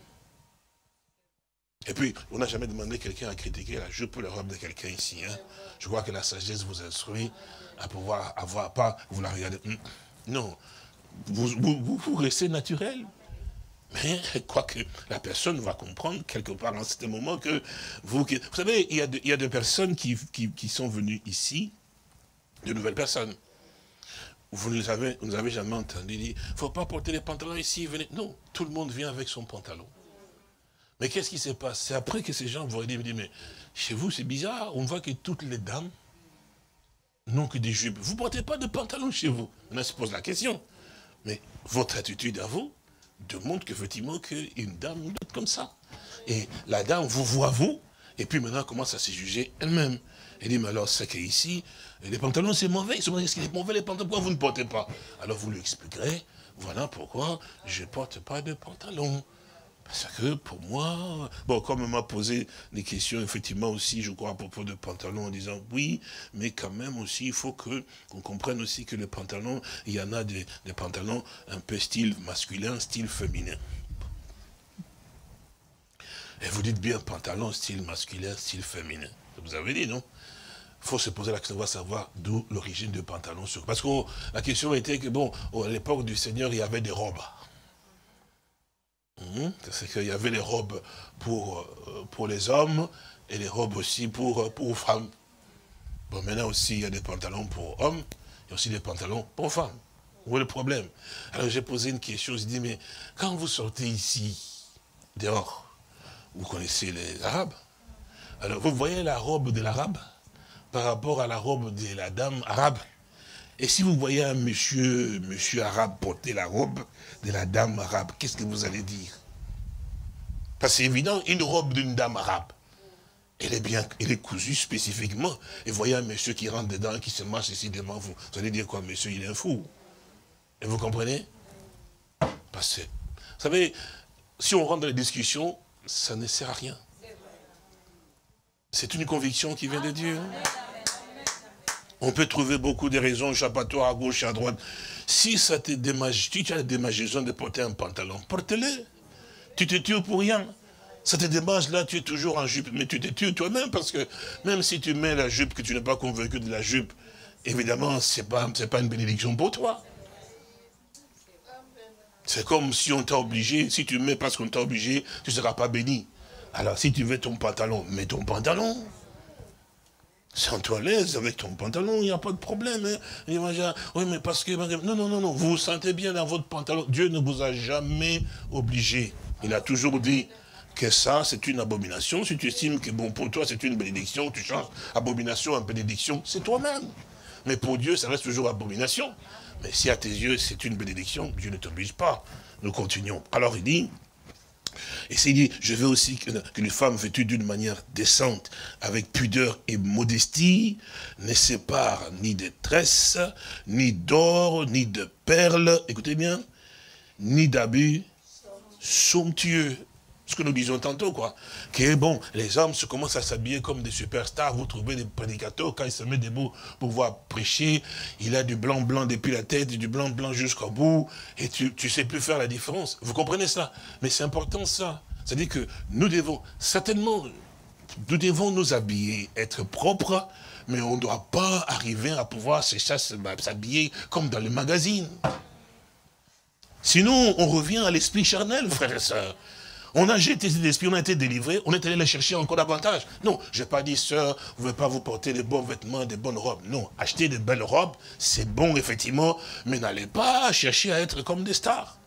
Et puis, on n'a jamais demandé quelqu'un à critiquer la jupe ou la robe de quelqu'un ici. Hein. Je crois que la sagesse vous instruit à pouvoir avoir, pas, vous la regardez. Non, vous restez naturel. Mais quoique la personne va comprendre quelque part en ce moment que vous savez, il y a des personnes qui sont venues ici, de nouvelles personnes. Vous ne avez jamais entendu dire, il ne faut pas porter les pantalons ici, venez. Non, tout le monde vient avec son pantalon. Mais qu'est-ce qui se passe? C'est après que ces gens vont dire, mais chez vous c'est bizarre, on voit que toutes les dames n'ont que des jupes. Vous ne portez pas de pantalon chez vous. On se pose la question. Mais votre attitude à vous demande qu'effectivement qu'une dame doit être comme ça. Et la dame vous voit vous, et puis maintenant elle commence à se juger elle-même. Elle dit, mais alors c'est qu'ici, les pantalons c'est mauvais. Est-ce qu'il est mauvais les pantalons? Pourquoi vous ne portez pas? Alors vous lui expliquerez, voilà pourquoi je ne porte pas de pantalon. Parce que pour moi, bon, comme on m'a posé des questions, effectivement aussi, je crois, à propos de pantalons, en disant oui, mais quand même aussi, il faut qu'on comprenne aussi que les pantalons, il y en a des pantalons un peu style masculin, style féminin. Et vous dites bien pantalon, style masculin, style féminin. Vous avez dit, non? Il faut se poser la question, on va savoir d'où l'origine du pantalon. Parce que la question était que, bon, à l'époque du Seigneur, il y avait des robes. C'est qu'il y avait les robes pour les hommes et les robes aussi pour femmes. Bon, maintenant aussi, il y a des pantalons pour hommes, il y a aussi des pantalons pour femmes. Où est le problème? Alors j'ai posé une question, je dis, mais quand vous sortez ici, dehors, vous connaissez les Arabes, alors vous voyez la robe de l'Arabe par rapport à la robe de la dame arabe. Et si vous voyez un monsieur arabe porter la robe de la dame arabe, qu'est-ce que vous allez dire? Parce que c'est évident, une robe d'une dame arabe, elle est cousue spécifiquement. Et voyez un monsieur qui rentre dedans, qui se marche ici devant vous. Vous allez dire quoi, monsieur, il est un fou. Et vous comprenez? Parce que, vous savez, si on rentre dans les discussions, ça ne sert à rien. C'est une conviction qui vient de Dieu. On peut trouver beaucoup de raisons échappatoires à gauche et à droite. Si ça te démage, si tu as la démangeaison de porter un pantalon, porte-le. Tu te tues pour rien. Ça te démange là, tu es toujours en jupe, mais tu te tues toi-même parce que même si tu mets la jupe, que tu n'es pas convaincu de la jupe, évidemment, c'est pas une bénédiction pour toi. C'est comme si on t'a obligé, si tu mets parce qu'on t'a obligé, tu ne seras pas béni. Alors si tu veux ton pantalon, mets ton pantalon. Sens-toi à l'aise avec ton pantalon, il n'y a pas de problème. Hein. Oui, mais parce que... Non, vous vous sentez bien dans votre pantalon. Dieu ne vous a jamais obligé. Il a toujours dit que ça, c'est une abomination. Si tu estimes que bon, pour toi, c'est une bénédiction, tu changes abomination en bénédiction, c'est toi-même. Mais pour Dieu, ça reste toujours abomination. Mais si à tes yeux, c'est une bénédiction, Dieu ne t'oblige pas. Nous continuons. Alors il dit... Et c'est dit, je veux aussi qu'une femme vêtue d'une manière décente, avec pudeur et modestie, ne sépare ni de tresses, ni d'or, ni de perles, écoutez bien, ni d'habits somptueux. Ce que nous disons tantôt, quoi. Que bon, les hommes se commencent à s'habiller comme des superstars. Vous trouvez des prédicateurs, quand ils se mettent debout pour pouvoir prêcher, il a du blanc depuis la tête, du blanc jusqu'au bout, et tu ne sais plus faire la différence. Vous comprenez ça? Mais c'est important ça. C'est-à-dire que nous devons, certainement, nous devons nous habiller, être propres, mais on ne doit pas arriver à pouvoir s'habiller comme dans les magazines. Sinon, on revient à l'esprit charnel, frères et sœurs. On a jeté cet esprit, on a été délivré, on est allé les chercher encore davantage. Non, je n'ai pas dit, sœur, vous ne pouvez pas vous porter des bons vêtements, des bonnes robes. Non, acheter de belles robes, c'est bon, effectivement, mais n'allez pas chercher à être comme des stars.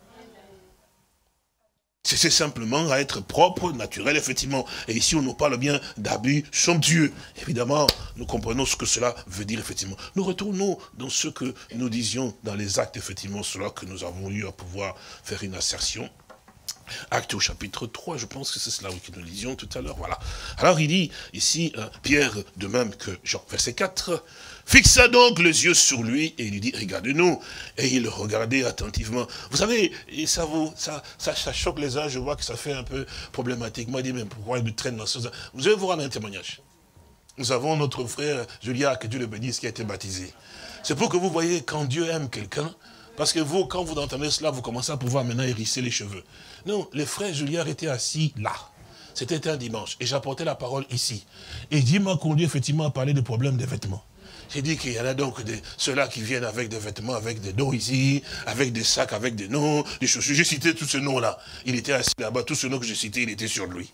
C'est simplement à être propre, naturel, effectivement. Et ici, on nous parle bien d'habits somptueux. Évidemment, nous comprenons ce que cela veut dire, effectivement. Nous retournons dans ce que nous disions dans les actes, effectivement, cela que nous avons eu à pouvoir faire une assertion. Acte au chapitre 3, je pense que c'est cela que nous disions tout à l'heure, voilà. Alors il dit ici, Pierre, de même que Jean, verset 4, fixa donc les yeux sur lui et il lui dit, regarde-nous. Et il le regardait attentivement. Vous savez, et ça choque les uns, je vois que ça fait un peu problématique. Moi, il dit, mais pourquoi il nous traîne dans ce... Vous allez vous rendre un témoignage. Nous avons notre frère Julia, que Dieu le bénisse, qui a été baptisé. C'est pour que vous voyez quand Dieu aime quelqu'un, parce que vous, quand vous entendez cela, vous commencez à pouvoir maintenant hérisser les cheveux. Non, les frères Julien étaient assis là. C'était un dimanche. Et j'apportais la parole ici. Et Dieu m'a conduit effectivement à parler des problèmes des vêtements. J'ai dit qu'il y en a donc ceux-là qui viennent avec des vêtements, avec des dos ici, avec des sacs, avec des noms, des chaussures. J'ai cité tous ces noms-là. Il était assis là-bas. Tous ces noms que j'ai cités, il était sur lui.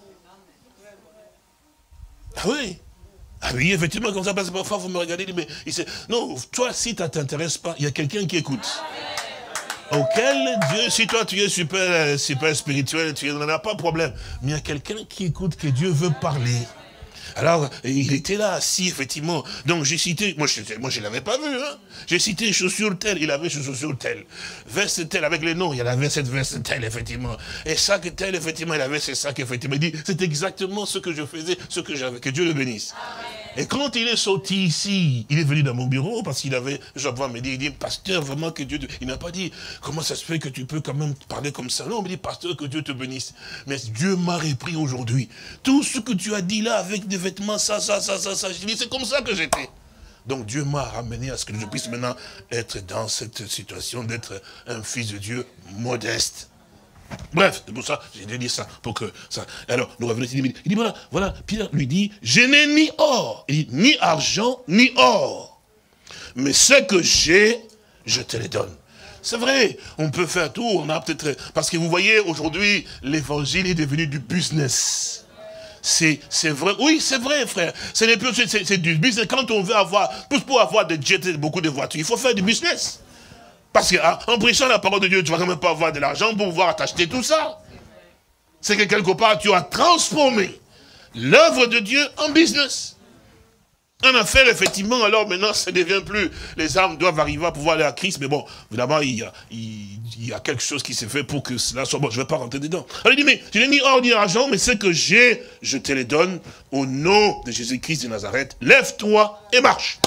Ah oui. Ah oui, effectivement, comme ça, parce que parfois vous me regardez, mais non, toi, si ça ne t'intéresse pas, il y a quelqu'un qui écoute. Auquel Dieu, si toi tu es super spirituel, tu n'en as pas de problème. Mais il y a quelqu'un qui écoute que Dieu veut parler. Alors, il était là, assis, effectivement. Donc, j'ai cité, moi je ne l'avais pas vu, hein. J'ai cité chaussures telles, il avait chaussures telles. Veste telle, avec les noms, il y avait cette veste telle, effectivement. Et sac tel, effectivement, il avait ces sacs, effectivement. Il dit, c'est exactement ce que je faisais, ce que j'avais. Que Dieu le bénisse. Amen. Et quand il est sorti ici, il est venu dans mon bureau parce qu'il avait, je vois me dire, il dit, pasteur, vraiment que Dieu, il n'a pas dit, comment ça se fait que tu peux quand même parler comme ça? Non, il me dit, pasteur, que Dieu te bénisse. Mais Dieu m'a repris aujourd'hui. Tout ce que tu as dit là avec des vêtements, ça, je dis, c'est comme ça que j'étais. Donc Dieu m'a ramené à ce que je puisse maintenant être dans cette situation d'être un fils de Dieu modeste. Bref, c'est pour ça, j'ai dit ça, pour que ça. Alors, nous revenons, il dit, voilà, Pierre lui dit, je n'ai ni or, il dit, ni argent, ni or. Mais ce que j'ai, je te le donne. C'est vrai, on peut faire tout, on a peut-être... Parce que vous voyez, aujourd'hui, l'évangile est devenu du business. C'est vrai, oui, c'est vrai, frère. C'est du business. Quand on veut avoir, pour avoir des jets, beaucoup de voitures, il faut faire du business. Parce qu'en prêchant la parole de Dieu, tu ne vas quand même pas avoir de l'argent pour pouvoir t'acheter tout ça. C'est que quelque part, tu as transformé l'œuvre de Dieu en business. En affaire, effectivement, alors maintenant, ça ne devient plus, les âmes doivent arriver à pouvoir aller à Christ, mais bon, évidemment, il y a quelque chose qui s'est fait pour que cela soit bon, je ne vais pas rentrer dedans. Alors il dit, mais je n'ai ni or ni argent, mais ce que j'ai, je te les donne, au nom de Jésus-Christ de Nazareth, lève-toi et marche.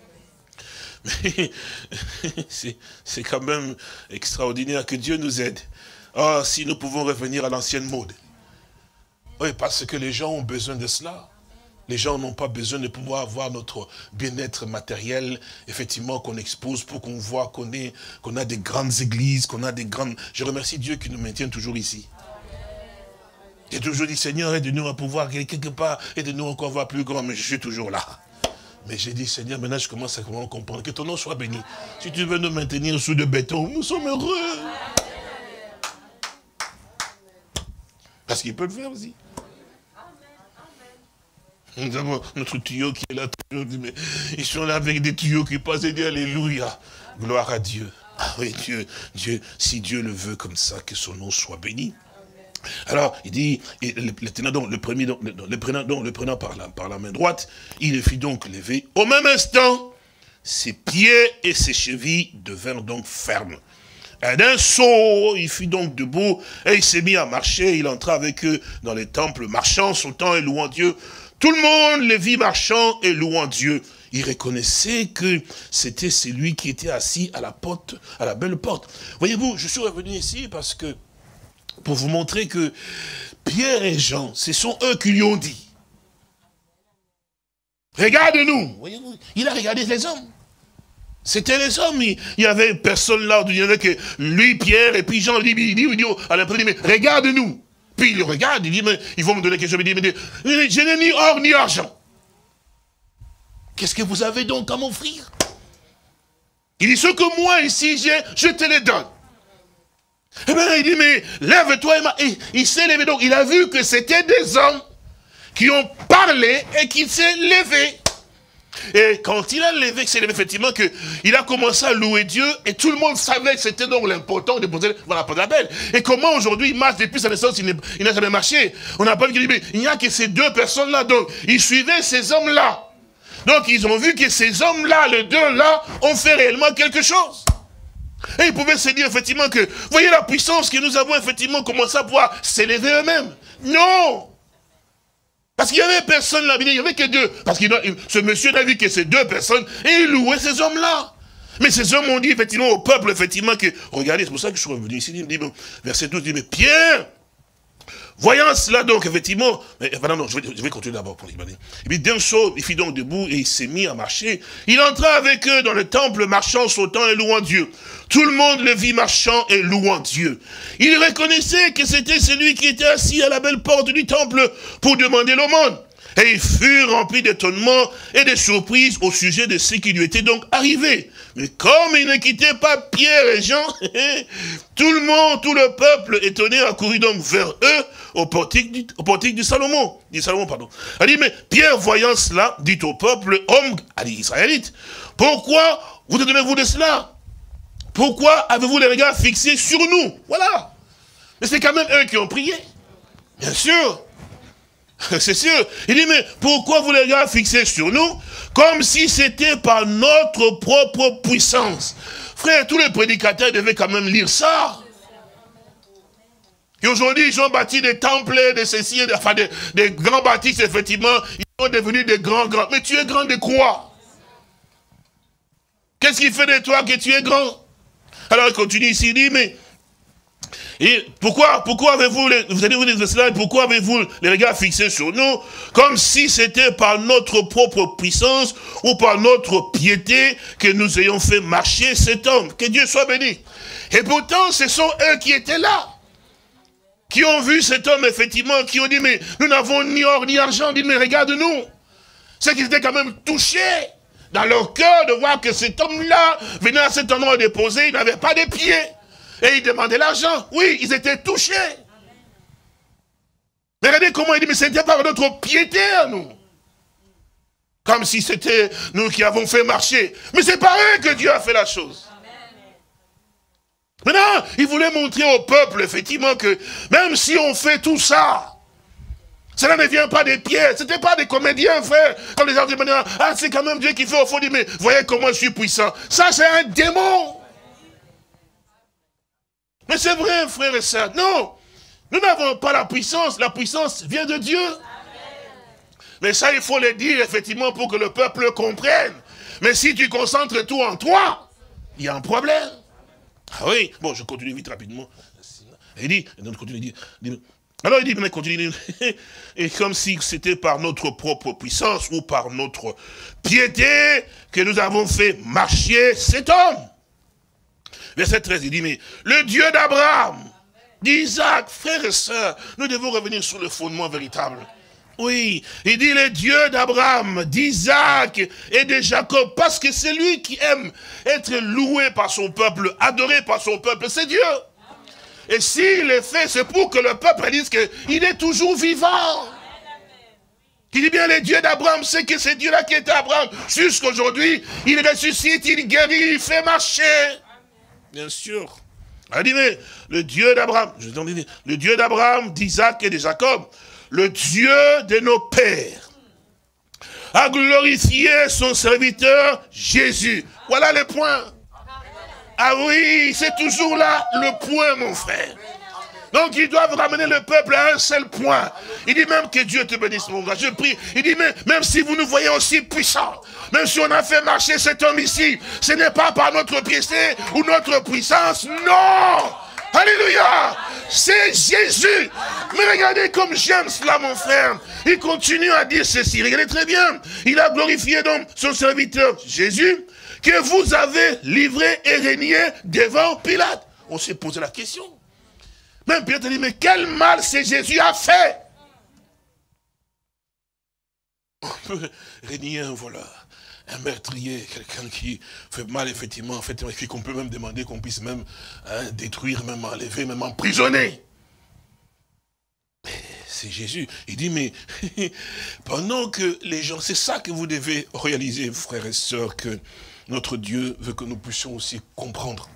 C'est quand même extraordinaire que Dieu nous aide. Ah, si nous pouvons revenir à l'ancienne mode. Oui, parce que les gens ont besoin de cela. Les gens n'ont pas besoin de pouvoir avoir notre bien-être matériel, effectivement, qu'on expose pour qu'on voit qu'on a des grandes églises, qu'on a des grandes... Je remercie Dieu qui nous maintient toujours ici. J'ai toujours dit, Seigneur, aide-nous à pouvoir aller quelque part, aide-nous encore à voir plus grand, mais je suis toujours là. Mais j'ai dit, Seigneur, maintenant je commence à comprendre que ton nom soit béni. Si tu veux nous maintenir sous de béton, nous sommes heureux. Parce qu'il peut le faire aussi. Nous avons notre tuyau qui est là toujours. Mais ils sont là avec des tuyaux qui passent et disent alléluia. Gloire à Dieu. Ah oui, Dieu, si Dieu le veut comme ça, que son nom soit béni. Alors, il dit, le prenant par la main droite, il le fit donc lever. Au même instant, ses pieds et ses chevilles devinrent donc fermes. Et d'un saut, il fut donc debout, et il s'est mis à marcher, il entra avec eux dans les temples, marchant, sautant et louant Dieu. Tout le monde les vit marchant et louant Dieu. Il reconnaissait que c'était celui qui était assis à la porte, à la belle porte. Voyez-vous, je suis revenu ici parce que pour vous montrer que Pierre et Jean, ce sont eux qui lui ont dit. Regarde-nous. Voyez-vous, il a regardé les hommes. C'était les hommes. Il y avait personne là. Il y avait que lui, Pierre, et puis Jean. Il dit à l'impression, mais regarde-nous. Puis il regarde, il dit, mais ils vont me donner quelque chose. Il dit, je n'ai ni or ni argent. Qu'est-ce que vous avez donc à m'offrir? Il dit, ce que moi ici j'ai, je te les donne. Eh bien, il dit, mais lève-toi et il s'est levé. Donc, il a vu que c'était des hommes qui ont parlé et qui s'est levé. Et quand il a levé, c'est effectivement qu'il a commencé à louer Dieu et tout le monde savait que c'était donc l'important de poser l'appel. Et comment aujourd'hui il marche depuis sa naissance, il n'a jamais marché. On n'a pas vu qu'il dit, mais il n'y a que ces deux personnes-là. Donc, ils suivaient ces hommes-là. Donc, ils ont vu que ces hommes-là, les deux-là, ont fait réellement quelque chose. Et ils pouvaient se dire effectivement que, voyez la puissance que nous avons effectivement commencé à pouvoir s'élever eux-mêmes. Non! Parce qu'il n'y avait personne là, il n'y avait que deux. Parce que ce monsieur n'a vu que ces deux personnes et il louait ces hommes-là. Mais ces hommes ont dit effectivement au peuple, effectivement, que, regardez, c'est pour ça que je suis revenu ici, il me dit, bon, verset 12, il dit, mais Pierre, voyant cela donc, effectivement, non, je vais continuer d'abord pour l'Ibanais. Et puis d'un saut, il fit donc debout et il s'est mis à marcher. Il entra avec eux dans le temple, marchant, sautant et louant Dieu. Tout le monde le vit marchant et louant Dieu. Il reconnaissait que c'était celui qui était assis à la belle porte du temple pour demander l'aumône. Et il fut rempli d'étonnement et de surprise au sujet de ce qui lui était donc arrivé. Mais comme il ne quittait pas Pierre et Jean, tout le peuple étonné accourut donc vers eux au portique du Salomon. Il dit, mais Pierre, voyant cela, dit au peuple, homme, israélite, pourquoi vous étonnez-vous de cela? Pourquoi avez-vous les regards fixés sur nous? Voilà. Mais c'est quand même eux qui ont prié. Bien sûr. C'est sûr. Il dit, mais pourquoi vous les regards fixés sur nous? Comme si c'était par notre propre puissance. Frère, tous les prédicateurs devaient quand même lire ça. Et aujourd'hui, ils ont bâti des temples, des grands bâtisses, effectivement. sont devenus des grands. Mais tu es grand de quoi? Qu'est-ce qui fait de toi que tu es grand? Alors il continue ici, il dit, mais... Et pourquoi avez-vous, vous allez vous dire cela, pourquoi avez-vous les regards fixés sur nous, comme si c'était par notre propre puissance ou par notre piété que nous ayons fait marcher cet homme. Que Dieu soit béni. Et pourtant, ce sont eux qui étaient là, qui ont vu cet homme, effectivement, qui ont dit, mais nous n'avons ni or ni argent, dit, mais regarde-nous. C'est qu'ils étaient quand même touchés dans leur cœur de voir que cet homme-là venait à cet endroit déposé, il n'avait pas de pieds. Et il demandait l'argent. Oui, ils étaient touchés. Mais regardez comment il dit, mais c'était par notre piété à nous. Comme si c'était nous qui avons fait marcher. Mais c'est par eux que Dieu a fait la chose. Maintenant, il voulait montrer au peuple, effectivement, que même si on fait tout ça, cela ne vient pas des pierres. Ce n'était pas des comédiens, frère. Quand les gens disent, ah, c'est quand même Dieu qui fait au fond, dit, mais voyez comment je suis puissant. Ça, c'est un démon. Mais c'est vrai, frère et sœurs. Non, nous n'avons pas la puissance vient de Dieu. Amen. Mais ça, il faut le dire, effectivement, pour que le peuple comprenne. Mais si tu concentres tout en toi, il y a un problème. Ah oui, bon, je continue vite, rapidement. Il dit, alors il dit, mais continue, et comme si c'était par notre propre puissance ou par notre piété que nous avons fait marcher cet homme. Verset 13, il dit, mais le Dieu d'Abraham, d'Isaac, frères et sœurs, nous devons revenir sur le fondement véritable. Oui, il dit le Dieu d'Abraham, d'Isaac et de Jacob, parce que c'est lui qui aime être loué par son peuple, adoré par son peuple, c'est Dieu. Et s'il le fait, c'est pour que le peuple dise qu'il est toujours vivant. Il dit bien, le Dieu d'Abraham, c'est que c'est Dieu-là qui était Abraham. Jusqu'aujourd'hui, il ressuscite, il guérit, il fait marcher. Bien sûr. Elle dit, mais le Dieu d'Abraham, le Dieu d'Abraham, d'Isaac et de Jacob, le Dieu de nos pères, a glorifié son serviteur Jésus. Voilà le point. Ah oui, c'est toujours là le point, mon frère. Donc ils doivent ramener le peuple à un seul point. Il dit même que Dieu te bénisse, mon gars. Je prie. Il dit même si vous nous voyez aussi puissants, même si on a fait marcher cet homme ici, ce n'est pas par notre piété ou notre puissance. Non! Alléluia! C'est Jésus! Mais regardez comme j'aime cela, mon frère. Il continue à dire ceci. Regardez très bien. Il a glorifié donc son serviteur Jésus, que vous avez livré et régné devant Pilate. On s'est posé la question. Même Pilate a dit, mais quel mal c'est Jésus a fait? On peut régner un voleur, un meurtrier, quelqu'un qui fait mal, effectivement, et puis qu'on peut même demander qu'on puisse même détruire, même enlever, même emprisonner. Mais c'est Jésus. Il dit, mais pendant que les gens, c'est ça que vous devez réaliser, frères et sœurs, que notre Dieu veut que nous puissions aussi comprendre.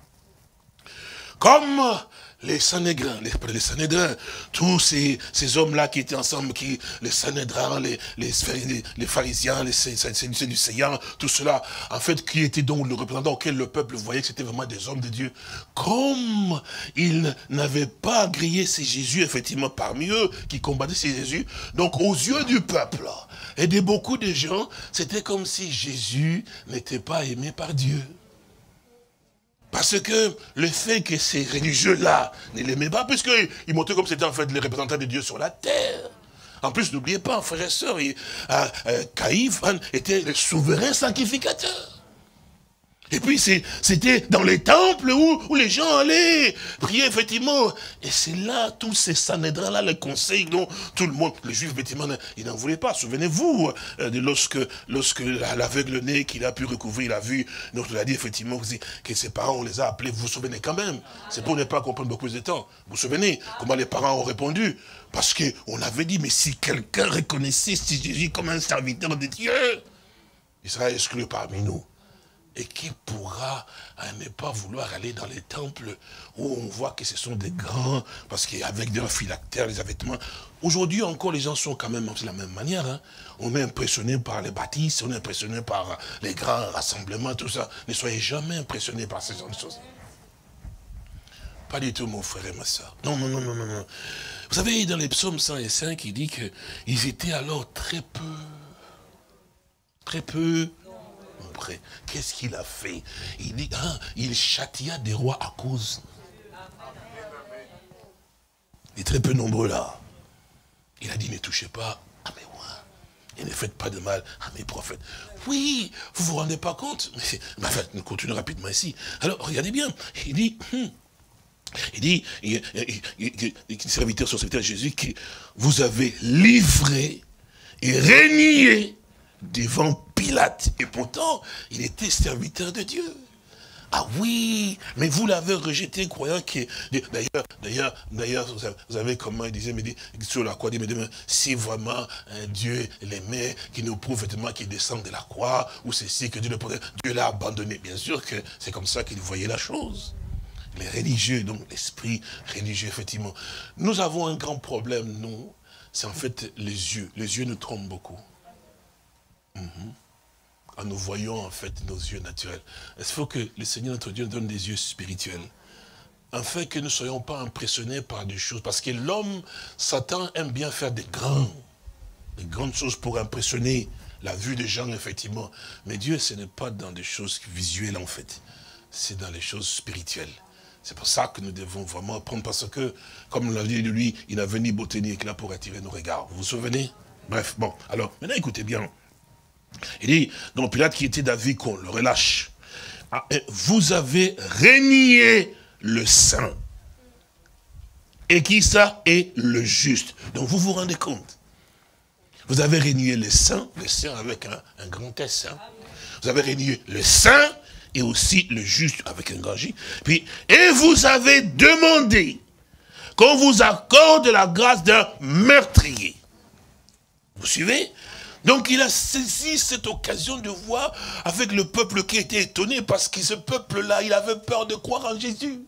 Comme les Sanhédrins, tous ces hommes-là qui étaient ensemble, les Sanhédrins, les pharisiens, les Sadducéens, tout cela, en fait, qui étaient donc le représentant auquel le peuple voyait que c'était vraiment des hommes de Dieu. Comme ils n'avaient pas grillé ces Jésus, effectivement, parmi eux, qui combattaient ces Jésus, donc aux yeux du peuple, et de beaucoup de gens, c'était comme si Jésus n'était pas aimé par Dieu. Parce que le fait que ces religieux-là ne l'aimaient pas, puisqu'ils montraient comme c'était en fait les représentants de Dieu sur la terre. En plus, n'oubliez pas, frères et sœurs, Caïphe était le souverain sacrificateur. Et puis, c'était dans les temples où les gens allaient prier, effectivement. Et c'est là, tous ces Sanhédrins-là, les conseils dont tout le monde, les Juifs, effectivement, ils n'en voulaient pas. Souvenez-vous, lorsque l'aveugle-né qu'il a pu recouvrir la vue, donc il a dit, effectivement, que ses parents, on les a appelés, vous vous souvenez quand même. C'est pour ne pas comprendre beaucoup de temps. Vous vous souvenez comment les parents ont répondu? Parce qu'on avait dit, mais si quelqu'un reconnaissait Jésus comme un serviteur de Dieu, il sera exclu parmi nous. Et qui pourra ne pas vouloir aller dans les temples où on voit que ce sont des grands, parce qu'avec des phylactères, les vêtements. Aujourd'hui encore, les gens sont quand même de la même manière. Hein. On est impressionné par les bâtisses, on est impressionné par les grands rassemblements, tout ça. Ne soyez jamais impressionnés par ces genre de choses. Pas du tout, mon frère et ma soeur. Non, non, non, non, non. Vous savez, dans les psaumes 105, il dit qu'ils étaient alors très peu. très peu près. Qu'est-ce qu'il a fait? Il dit, hein, il châtia des rois à cause. Il est très peu nombreux là. Il a dit, ne touchez pas à mes rois. Et ne faites pas de mal à mes prophètes. Oui, vous vous rendez pas compte? Mais enfin, nous continuons rapidement ici. Alors, regardez bien. Il dit, serviteur, son serviteur Jésus, que vous avez livré et régné devant Pilate. Et pourtant, il était serviteur de Dieu. Ah oui, mais vous l'avez rejeté, croyant que... D'ailleurs, vous avez comment il disait, sur la croix, mais si vraiment Dieu l'aimait, qu'il nous prouve effectivement qu'il descend de la croix, ou ceci, que Dieu le protège, Dieu l'a abandonné. Bien sûr que c'est comme ça qu'il voyait la chose. Les religieux, donc l'esprit religieux, effectivement. Nous avons un grand problème, nous, c'est en fait les yeux. Les yeux nous trompent beaucoup. Quand nous voyons en fait nos yeux naturels. Il faut que le Seigneur notre Dieu nous donne des yeux spirituels. Afin que nous ne soyons pas impressionnés par des choses. Parce que l'homme, Satan, aime bien faire des grandes choses pour impressionner la vue des gens, effectivement. Mais Dieu, ce n'est pas dans des choses visuelles, en fait. C'est dans les choses spirituelles. C'est pour ça que nous devons vraiment apprendre. Parce que, comme l'a dit de lui, il n'a venu beauté ni éclat pour attirer nos regards. Vous vous souvenez? Bref, bon. Alors, maintenant, écoutez bien. Il dit, donc Pilate qui était d'avis qu'on le relâche. Ah, vous avez renié le saint. Et qui ça est le juste. Donc vous vous rendez compte. Vous avez renié le saint avec un grand S. Hein. Vous avez renié le saint et aussi le juste avec un grand J. Puis, et vous avez demandé qu'on vous accorde la grâce d'un meurtrier. Vous suivez? Donc il a saisi cette occasion de voir avec le peuple qui était étonné parce que ce peuple-là, il avait peur de croire en Jésus.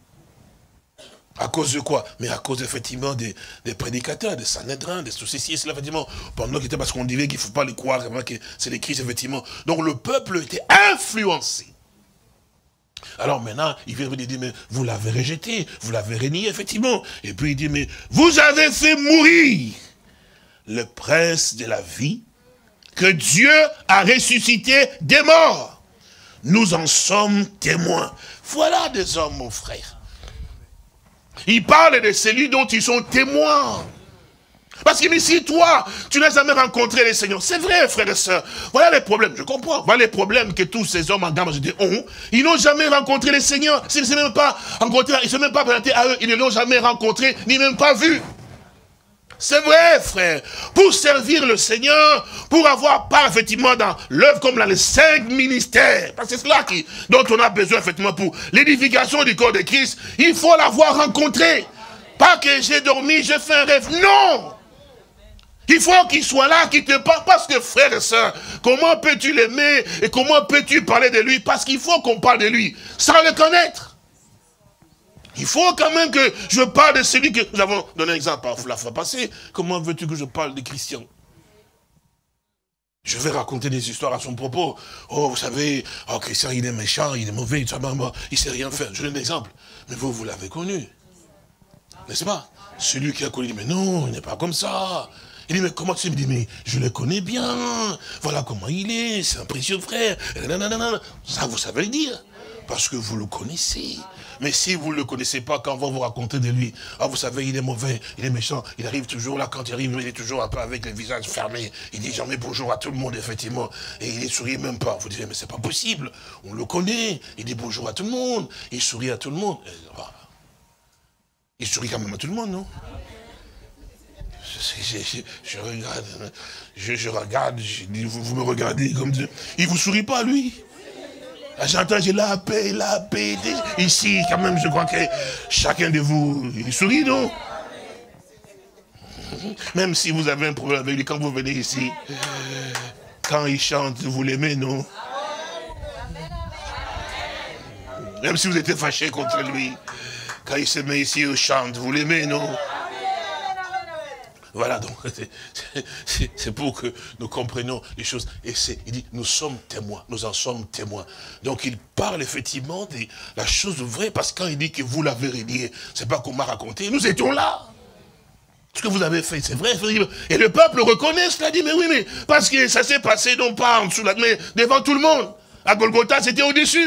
À cause de quoi? Mais à cause effectivement des prédicateurs, des Sanhédrins, des ceci, cela, effectivement. Pendant qu'il était parce qu'on disait qu'il ne faut pas les croire, que c'est les Christ, effectivement. Donc le peuple était influencé. Alors maintenant, il vient dire, mais vous l'avez rejeté, vous l'avez renié, effectivement. Et puis il dit, mais vous avez fait mourir le prince de la vie, que Dieu a ressuscité des morts. Nous en sommes témoins. Voilà des hommes, mon frère. Ils parlent de celui dont ils sont témoins. Parce que si toi, tu n'as jamais rencontré le Seigneur, c'est vrai, frères et sœurs. Voilà les problèmes, je comprends. Voilà les problèmes que tous ces hommes en gamme ont. Ils n'ont jamais rencontré le Seigneur. S'ils ne s'est même pas rencontré, ils ne sont même pas présentés à eux. Ils ne l'ont jamais rencontré, ni même pas vu. C'est vrai, frère. Pour servir le Seigneur, pour avoir part, effectivement, dans l'œuvre comme dans les 5 ministères. Parce que c'est cela dont on a besoin, effectivement, pour l'édification du corps de Christ. Il faut l'avoir rencontré. Pas que j'ai dormi, j'ai fait un rêve. Non! Il faut qu'il soit là, qu'il te parle. Parce que, frère et sœur, comment peux-tu l'aimer et comment peux-tu parler de lui? Parce qu'il faut qu'on parle de lui sans le connaître. Il faut quand même que je parle de celui que nous avons donné un exemple la fois passée. Comment veux-tu que je parle de Christian? Je vais raconter des histoires à son propos. Oh, vous savez, oh, Christian, il est méchant, il est mauvais, il ne sait rien faire. Je donne un exemple. Mais vous l'avez connu. N'est-ce pas? Celui qui a connu, il dit, mais non, il n'est pas comme ça. Il dit, mais comment tu sais? Il dit, mais je le connais bien. Voilà comment il est, c'est un précieux frère. Ça, vous savez le dire. Parce que vous le connaissez. Mais si vous ne le connaissez pas, quand on va vous raconter de lui, ah, vous savez, il est mauvais, il est méchant, il arrive toujours là, quand il arrive, il est toujours un peu avec le visage fermé, il dit jamais bonjour à tout le monde, effectivement, et il ne sourit même pas. Vous direz, mais c'est pas possible, on le connaît, il dit bonjour à tout le monde, il sourit à tout le monde. Il sourit quand même à tout le monde, non? Je regarde, je regarde, je dis, vous me regardez comme Dieu. Il ne vous sourit pas, lui? J'entends, j'ai la paix. Ici, quand même, je crois que chacun de vous, il sourit, non? Même si vous avez un problème avec lui, quand vous venez ici, quand il chante, vous l'aimez, non? Même si vous étiez fâché contre lui, quand il se met ici, il chante, vous l'aimez, non? Voilà, donc, c'est pour que nous comprenions les choses. Et il dit, nous sommes témoins, nous en sommes témoins. Donc, il parle effectivement de la chose vraie, parce que quand il dit que vous l'avez renié, c'est pas qu'on m'a raconté, nous étions là. Ce que vous avez fait, c'est vrai. Et le peuple reconnaît cela, dit, mais oui, mais parce que ça s'est passé non pas en dessous, mais devant tout le monde. À Golgotha, c'était au-dessus.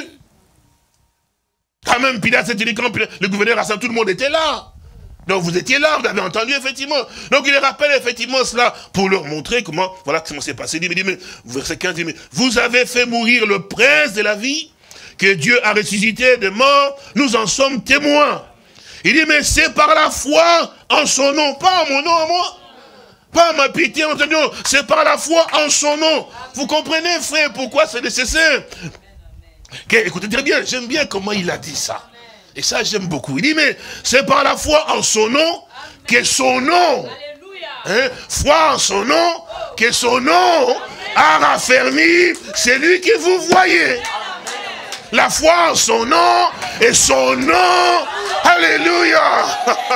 Quand même, Pilate s'était dit, quand le gouverneur Hassan, tout le monde était là. Donc vous étiez là, vous avez entendu, effectivement. Donc il les rappelle, effectivement, cela, pour leur montrer comment, voilà comment c'est passé. Il dit, mais, verset 15, il dit, mais vous avez fait mourir le prince de la vie, que Dieu a ressuscité de mort, nous en sommes témoins. Il dit, mais c'est par la foi en son nom, pas en mon nom à moi. Pas ma pitié, c'est par la foi en son nom. Vous comprenez, frère, pourquoi c'est nécessaire? Écoutez très bien, j'aime bien comment il a dit ça. Et ça, j'aime beaucoup. Il dit, mais c'est par la foi en son nom que son nom, hein, foi en son nom, que son nom a raffermi celui que vous voyez. La foi en son nom et son nom. Alléluia.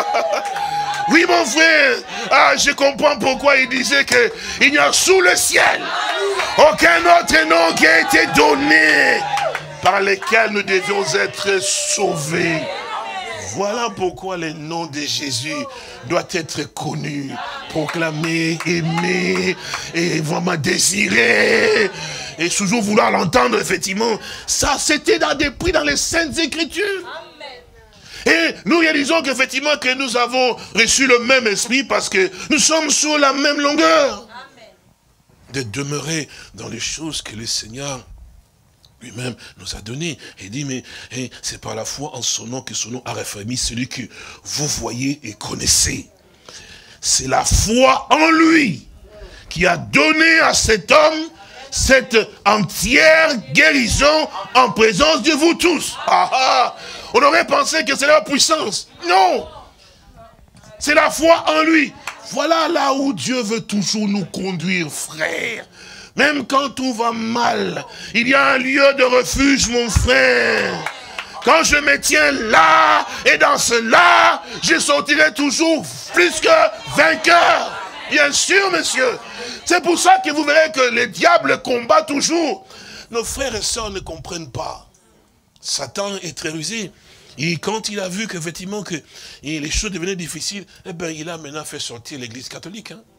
Oui, mon frère, je comprends pourquoi il disait qu'il n'y a sous le ciel aucun autre nom qui a été donné par lesquels nous devions être sauvés. Voilà pourquoi le nom de Jésus doit être connu, proclamé, aimé, et vraiment désiré. Et toujours vouloir l'entendre, effectivement. Ça, c'était pris dans les Saintes Écritures. Et nous réalisons qu'effectivement que nous avons reçu le même esprit parce que nous sommes sur la même longueur. De demeurer dans les choses que le Seigneur lui-même nous a donné. Il dit, mais c'est par la foi en son nom que son nom a raffermi celui que vous voyez et connaissez. C'est la foi en lui qui a donné à cet homme cette entière guérison en présence de vous tous. On aurait pensé que c'est la puissance. Non. C'est la foi en lui. Voilà là où Dieu veut toujours nous conduire, frère. Même quand tout va mal, il y a un lieu de refuge, mon frère. Quand je me tiens là, et dans cela, je sortirai toujours plus que vainqueur. Bien sûr, monsieur. C'est pour ça que vous verrez que le diable combat toujours. Nos frères et sœurs ne comprennent pas. Satan est très rusé. Et quand il a vu qu'effectivement que les choses devenaient difficiles, eh bien, il a maintenant fait sortir l'église catholique. Hein.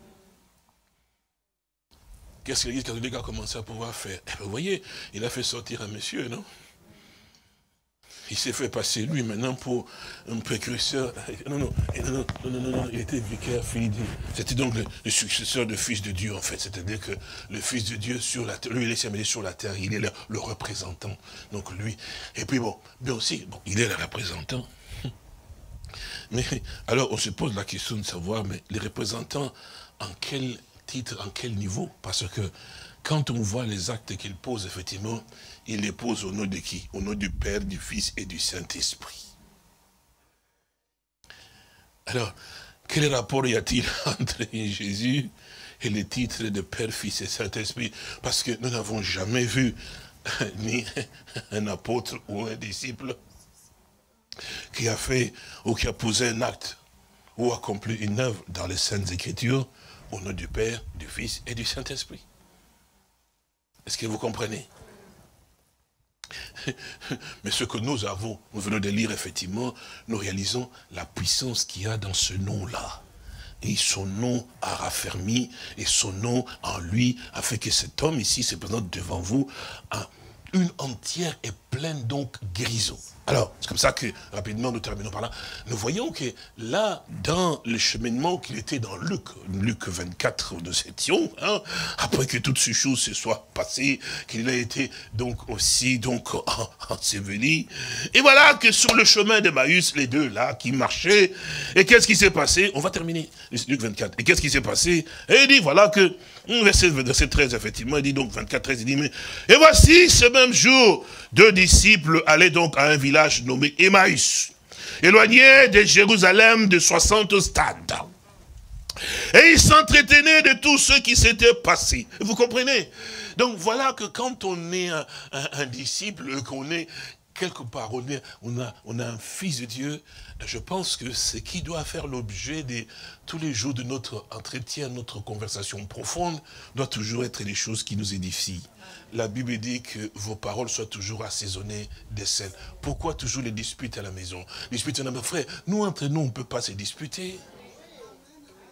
Qu'est-ce que l'église catholique a commencé à pouvoir faire? Eh bien, vous voyez, il a fait sortir un monsieur, non? Il s'est fait passer, lui, maintenant, pour un précurseur. Non, il était vicaire, c'était donc le successeur du Fils de Dieu, en fait. C'est-à-dire que le Fils de Dieu, sur la terre, lui, il est amené sur la terre, il est le représentant. Donc, lui. Et puis, bon, bien aussi, bon, il est le représentant. Mais, alors, on se pose la question de savoir, mais les représentants, en quel titre, en quel niveau? Parce que, quand on voit les actes qu'il pose, effectivement, il les pose au nom de qui? Au nom du Père, du Fils et du Saint-Esprit. Alors, quel rapport y a-t-il entre Jésus et les titres de Père, Fils et Saint-Esprit? Parce que nous n'avons jamais vu ni un apôtre ou un disciple qui a fait ou qui a posé un acte ou accompli une œuvre dans les Saintes Écritures au nom du Père, du Fils et du Saint-Esprit. Est-ce que vous comprenez? Mais ce que nous avons, nous venons de lire effectivement, nous réalisons la puissance qu'il y a dans ce nom-là. Et son nom a raffermi, et son nom en lui a fait que cet homme ici se présente devant vous à une entière et pleine donc guérison. Alors, c'est comme ça que, rapidement, nous terminons par là. Nous voyons que là, dans le cheminement qu'il était dans Luc 24, nous étions, hein, après que toutes ces choses se soient passées, qu'il a été donc aussi donc enseveli. Et voilà que sur le chemin d'Emmaüs, les deux là qui marchaient, et qu'est-ce qui s'est passé? On va terminer Luc 24. Et qu'est-ce qui s'est passé? Et il dit, voilà que, verset 13, effectivement, il dit donc 24, 13, il dit, mais, et voici ce même jour, 2 disciples allaient donc à un village nommé Emmaüs, éloigné de Jérusalem de 60 stades. Et ils s'entretenaient de tout ce qui s'était passé. Vous comprenez? Donc voilà que quand on est un disciple, qu'on est quelque part, on a un fils de Dieu, je pense que ce qui doit faire l'objet de tous les jours de notre entretien, notre conversation profonde, doit toujours être les choses qui nous édifient. La Bible dit que vos paroles soient toujours assaisonnées de sel. Pourquoi toujours les disputes à la maison? Disputes à la maison, frère, nous entre nous, on ne peut pas se disputer.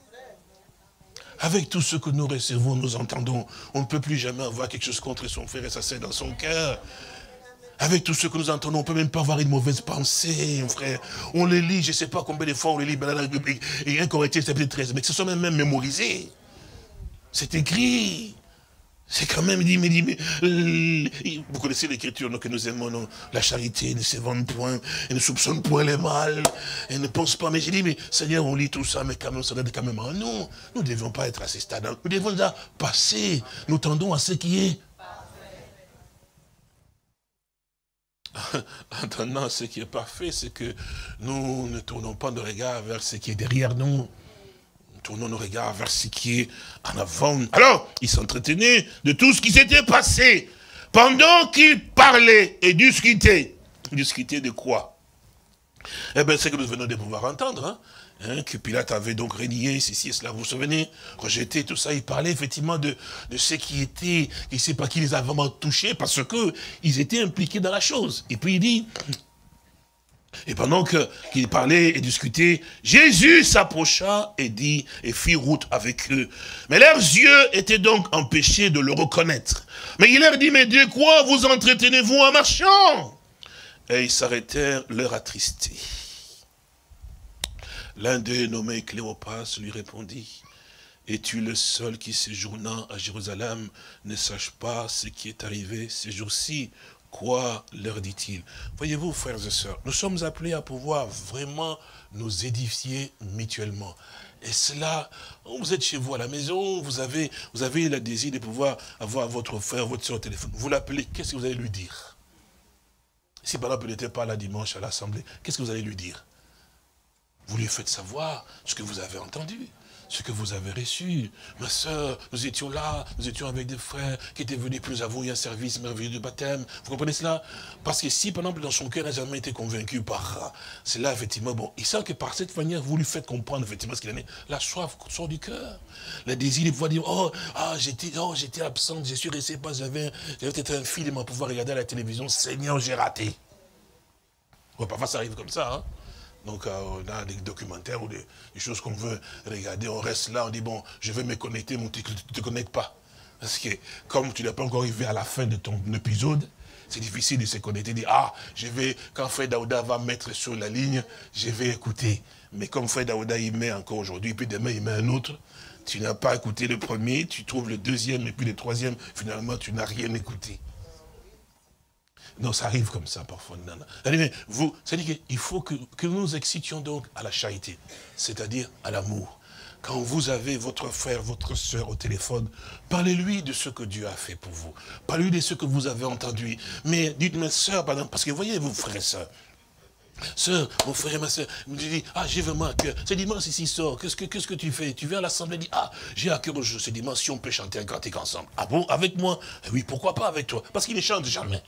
Avec tout ce que nous recevons, nous entendons, on ne peut plus jamais avoir quelque chose contre son frère et sa sœur dans son cœur. Avec tout ce que nous entendons, on ne peut même pas avoir une mauvaise pensée, frère. On les lit, je ne sais pas combien de fois on les lit, et un correctif, c'est peut-être 13, mais que ce soit même mémorisé. C'est écrit. C'est quand même dit, vous connaissez l'écriture que nous aimons, non? La charité ne se vante point, elle ne soupçonne point les mal, elle ne pense pas. Mais j'ai dit, mais Seigneur, on lit tout ça, mais quand même, ça doit être quand même en nous. Nous ne devions pas être à ce stade. Nous devons déjà passer. Nous tendons à ce qui est. En tendant à ce qui est parfait, c'est que nous ne tournons pas nos regards vers ce qui est derrière nous. Tournons nos regards vers ce qui est en avant. Alors, il s'entretenait de tout ce qui s'était passé. Pendant qu'il parlait et discutait. Discutait de quoi? Eh bien, c'est que nous venons de pouvoir entendre. Que Pilate avait donc renié ceci et cela, vous vous souvenez? Rejeté, tout ça. Il parlait effectivement de ce qui était, il ne sait pas qui les a vraiment touchés parce qu'ils étaient impliqués dans la chose. Et puis il dit... Et pendant qu'il parlait et discutait, Jésus s'approcha et dit, et fit route avec eux. Mais leurs yeux étaient donc empêchés de le reconnaître. Mais il leur dit, mais de quoi vous entretenez-vous en marchant? Et ils s'arrêtèrent, leur attristés. L'un d'eux, nommé Cléopas, lui répondit, es-tu le seul qui, séjournant à Jérusalem, ne sache pas ce qui est arrivé ces jours-ci? Quoi leur dit-il? Voyez-vous, frères et sœurs, nous sommes appelés à pouvoir vraiment nous édifier mutuellement. Et cela, vous êtes chez vous à la maison, vous avez le désir de pouvoir avoir votre frère, votre soeur au téléphone. Vous l'appelez, qu'est-ce que vous allez lui dire? Si par exemple il n'était pas là dimanche à l'assemblée, qu'est-ce que vous allez lui dire? Vous lui faites savoir ce que vous avez entendu, ce que vous avez reçu. Ma soeur, nous étions là, nous étions avec des frères qui étaient venus plus à vous, il y a un service merveilleux de baptême. Vous comprenez cela? Parce que si, par exemple, dans son cœur, il n'a jamais été convaincu par cela, effectivement, bon, il sent que par cette manière, vous lui faites comprendre, effectivement, ce qu'il en est. La soif sort du cœur. Le désir de pouvoir dire, j'étais absente, je suis resté pas, j'avais peut-être un film à pouvoir regarder à la télévision, Seigneur, j'ai raté. Ouais, parfois, ça arrive comme ça, hein. Donc, on a des documentaires ou des choses qu'on veut regarder, on reste là, on dit, bon, je vais me connecter, mais tu ne te connectes pas. Parce que, comme tu n'es pas encore arrivé à la fin de ton épisode, c'est difficile de se connecter, de dire, quand Frère Daouda va mettre sur la ligne, je vais écouter. Mais comme Frère Daouda, il met encore aujourd'hui, puis demain, il met un autre, tu n'as pas écouté le premier, tu trouves le deuxième, et puis le troisième, finalement, tu n'as rien écouté. Non, ça arrive comme ça parfois. C'est-à-dire qu'il faut que nous nous excitions donc à la charité, c'est-à-dire à l'amour. Quand vous avez votre frère, votre soeur au téléphone, parlez-lui de ce que Dieu a fait pour vous. Parlez-lui de ce que vous avez entendu. Mais dites-moi, sœur, par exemple, parce que voyez, vous frères et sœurs, sœur, mon frère et ma sœur, me dit, j'ai vraiment à cœur. Ce dimanche ici, sort, qu'est-ce que tu fais? Tu viens à l'assemblée, dit, j'ai à cœur ce dimanche, si on peut chanter un cantique ensemble. Ah bon, avec moi? Oui, pourquoi pas avec toi? Parce qu'il ne chante jamais.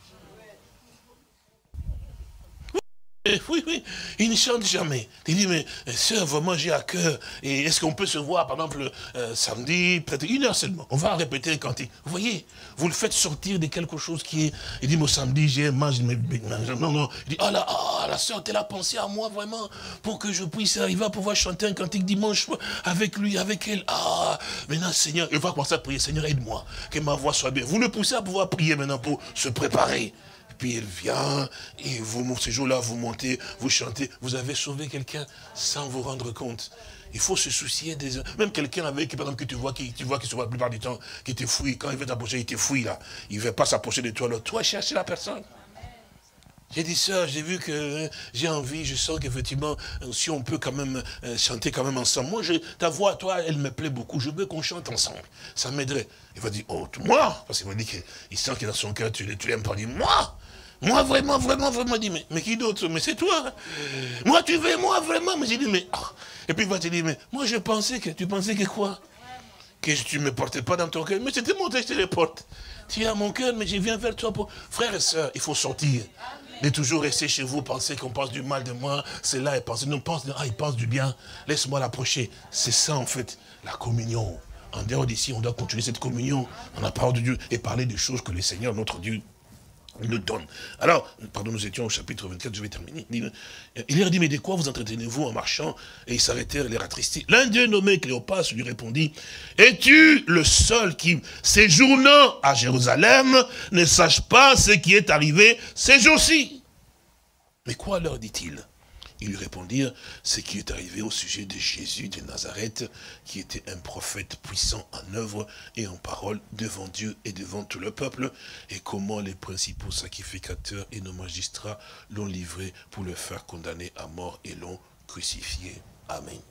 Oui, il ne chante jamais. Il dit, mais sœur, vraiment j'ai à cœur. Et est-ce qu'on peut se voir, par exemple, samedi, peut-être 1 heure seulement? On va répéter un cantique. Vous voyez, vous le faites sortir de quelque chose qui est... Il dit, moi samedi, j'ai un mange, non. Il dit, la sœur, elle a pensé à moi vraiment pour que je puisse arriver à pouvoir chanter un cantique dimanche avec lui, avec elle. Maintenant, Seigneur, il va commencer à prier. Seigneur, aide-moi, que ma voix soit bien. Vous le poussez à pouvoir prier maintenant pour se préparer. Puis elle vient, et vous, ce jour-là, vous montez, vous chantez, vous avez sauvé quelqu'un sans vous rendre compte. Il faut se soucier des... Même quelqu'un avec, par exemple, que tu vois qui se voit la plupart du temps, qui te fouille, quand il veut t'approcher, il te fouille là. Il ne veut pas s'approcher de toi, alors toi, chercher la personne. J'ai dit ça, j'ai vu que j'ai envie, je sens qu'effectivement, si on peut quand même chanter quand même ensemble. Moi, ta voix, toi, elle me plaît beaucoup, je veux qu'on chante ensemble. Ça m'aiderait. Il va dire, moi? Parce qu'il m'a dit qu'il sent que dans son cœur, tu l'aimes pas. Il dit, moi, vraiment, dit, mais qui d'autre? Mais c'est toi. Moi, tu veux, moi, vraiment. Mais j'ai dit, mais... Et puis il va te dire, mais moi, tu pensais que quoi? Que tu ne me portais pas dans ton cœur. Mais c'était mon texte, je te le porte. Tu es à mon cœur, mais je viens vers toi pour... Frères et sœurs, il faut sortir. Ne toujours rester chez vous, penser qu'on pense du mal de moi, c'est là et penser, non, il pense du bien, laisse-moi l'approcher. C'est ça, en fait, la communion. En dehors d'ici, on doit continuer cette communion dans la parole de Dieu et parler des choses que le Seigneur, notre Dieu, Il nous donne. Alors, pardon, nous étions au chapitre 24, je vais terminer. Il leur dit, mais de quoi vous entretenez-vous en marchant? Et ils s'arrêtèrent, les attristés. L'un d'eux, nommé Cléopas, lui répondit, es-tu le seul qui, séjournant à Jérusalem, ne sache pas ce qui est arrivé ces jours-ci? Mais quoi leur dit-il? Ils lui répondirent, ce qui est arrivé au sujet de Jésus de Nazareth, qui était un prophète puissant en œuvre et en parole devant Dieu et devant tout le peuple, et comment les principaux sacrificateurs et nos magistrats l'ont livré pour le faire condamner à mort et l'ont crucifié. Amen.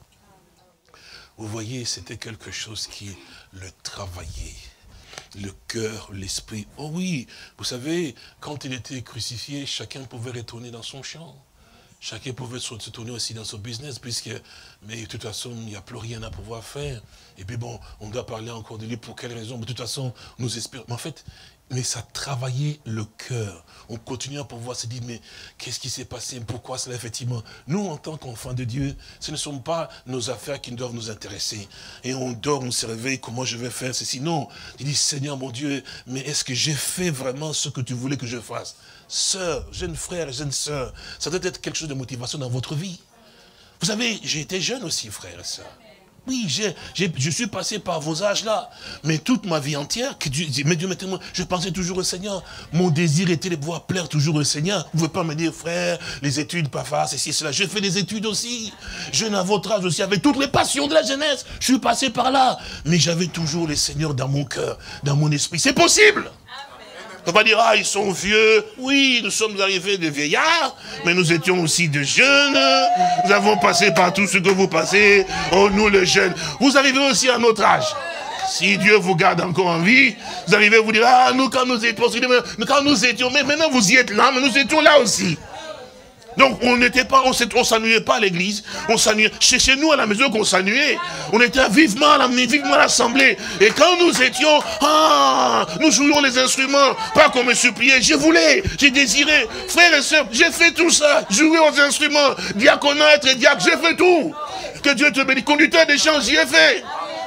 Vous voyez, c'était quelque chose qui le travaillait. Le cœur, l'esprit. Oh oui, vous savez, quand il était crucifié, chacun pouvait retourner dans son champ. Chacun pouvait se tourner aussi dans son business, mais de toute façon, il n'y a plus rien à pouvoir faire. Et puis bon, on doit parler encore de lui, pour quelle raison? Mais de toute façon, nous espérons. Mais en fait, mais ça travaillait le cœur. On continue à pouvoir se dire, mais qu'est-ce qui s'est passé? Pourquoi cela, effectivement? Nous, en tant qu'enfants de Dieu, ce ne sont pas nos affaires qui doivent nous intéresser. Et on dort, on se réveille, comment je vais faire ceci? Non, il dit, Seigneur mon Dieu, mais est-ce que j'ai fait vraiment ce que tu voulais que je fasse? Sœur, jeune frère, jeune sœur, ça doit être quelque chose de motivation dans votre vie. Vous savez, j'ai été jeune aussi, frère et sœur. Oui, je suis passé par vos âges-là. Mais toute ma vie entière, mais Dieu mettez-moi, je pensais toujours au Seigneur. Mon désir était de pouvoir plaire toujours au Seigneur. Vous ne pouvez pas me dire, frère, les études, pas faire ceci, cela. J'ai fait des études aussi. Jeune à votre âge aussi, avec toutes les passions de la jeunesse. Je suis passé par là. Mais j'avais toujours le Seigneur dans mon cœur, dans mon esprit. C'est possible. On va dire, ah, ils sont vieux. Oui, nous sommes arrivés de vieillards, mais nous étions aussi de jeunes. Nous avons passé par tout ce que vous passez. Oh, nous les jeunes. Vous arrivez aussi à notre âge. Si Dieu vous garde encore en vie, vous arrivez à vous dire, ah, nous quand nous étions, mais maintenant vous y êtes là, mais nous étions là aussi. Donc on n'était pas, on s'ennuyait pas à l'église, on s'ennuyait. Chez nous à la maison qu'on s'ennuyait, on était vivement à l'assemblée. Et quand nous étions, nous jouions les instruments, pas qu'on me suppliait, je voulais, j'ai désiré. Frères et sœurs, j'ai fait tout ça, jouer aux instruments, diaconat, être diacre, j'ai fait tout. Que Dieu te bénisse, conducteur des chants, j'y ai fait.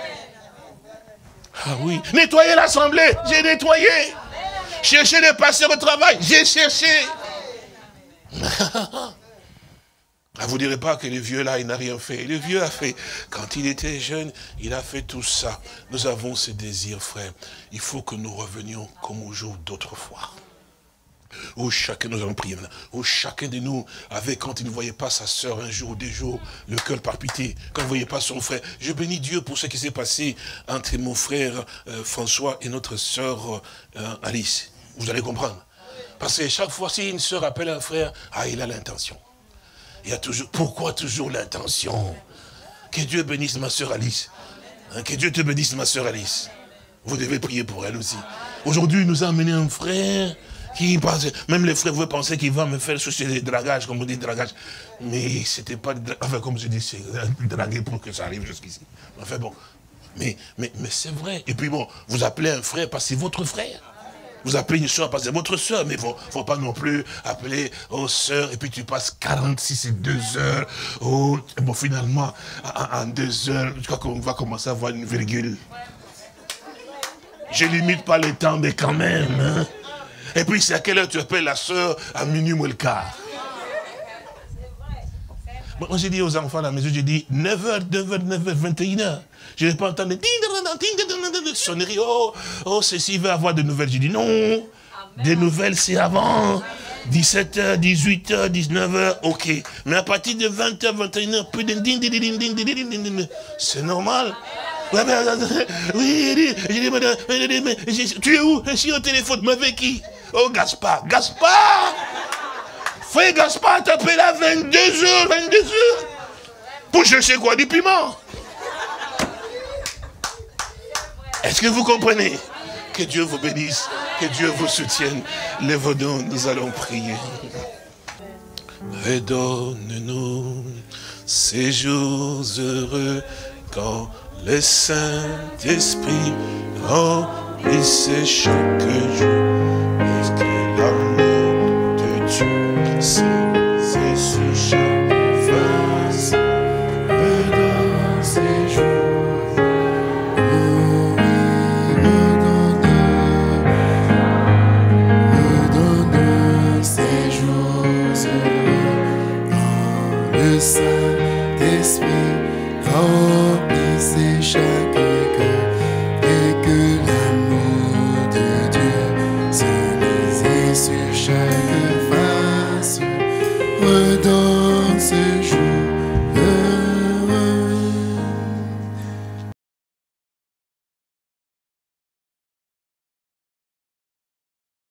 Ah oui, nettoyer l'assemblée, j'ai nettoyé. Chercher des pasteurs au travail, j'ai cherché. Vous ne direz pas que le vieux là, il n'a rien fait. Le vieux a fait. Quand il était jeune, il a fait tout ça. Nous avons ce désir, frère. Il faut que nous revenions comme au jour d'autrefois. Où chacun, nous allons prier maintenant, où chacun de nous avait, quand il ne voyait pas sa sœur un jour ou deux jours, le cœur palpitait, quand il ne voyait pas son frère. Je bénis Dieu pour ce qui s'est passé entre mon frère François et notre sœur Alice. Vous allez comprendre. Parce que chaque fois, si une sœur appelle un frère, il a l'intention. Il y a toujours, pourquoi toujours l'intention? Que Dieu bénisse ma sœur Alice. Que Dieu te bénisse ma sœur Alice. Vous devez prier pour elle aussi. Aujourd'hui, il nous a amené un frère qui pense, même les frères, vous pensez qu'il va me faire soucier des dragages, comme on dit dragage. Mais c'était pas, enfin comme je dis, c'est draguer pour que ça arrive jusqu'ici. Enfin bon, mais c'est vrai. Et puis bon, vous appelez un frère parce que c'est votre frère. Vous appelez une soeur parce que c'est votre soeur, mais il ne faut pas non plus appeler aux sœurs, et puis tu passes 46 et 2 heures. Oh, bon, finalement, en 2 heures, je crois qu'on va commencer à voir une virgule. Je limite pas le temps, mais quand même. Hein? Et puis, c'est à quelle heure tu appelles la sœur? À minuit moins le quart. Moi, j'ai dit aux enfants à la maison, j'ai dit 9h, 21h. Je n'ai pas entendu sonnerie, oh, ceci veut avoir de nouvelles. J'ai dit non, des nouvelles c'est avant. 17h, 18h, 19h, ok. Mais à partir de 20h, 21h, plus de c'est normal. Oui, tu es où? Je suis au téléphone, mais avec qui? Oh, Gaspard. Frère Gaspard t'appelle à 22h. Pour chercher quoi? Du piment. Est-ce que vous comprenez? Que Dieu vous bénisse, que Dieu vous soutienne. Lève-nous, nous allons prier. Redonne-nous ces jours heureux quand le Saint-Esprit remplisse chaque jour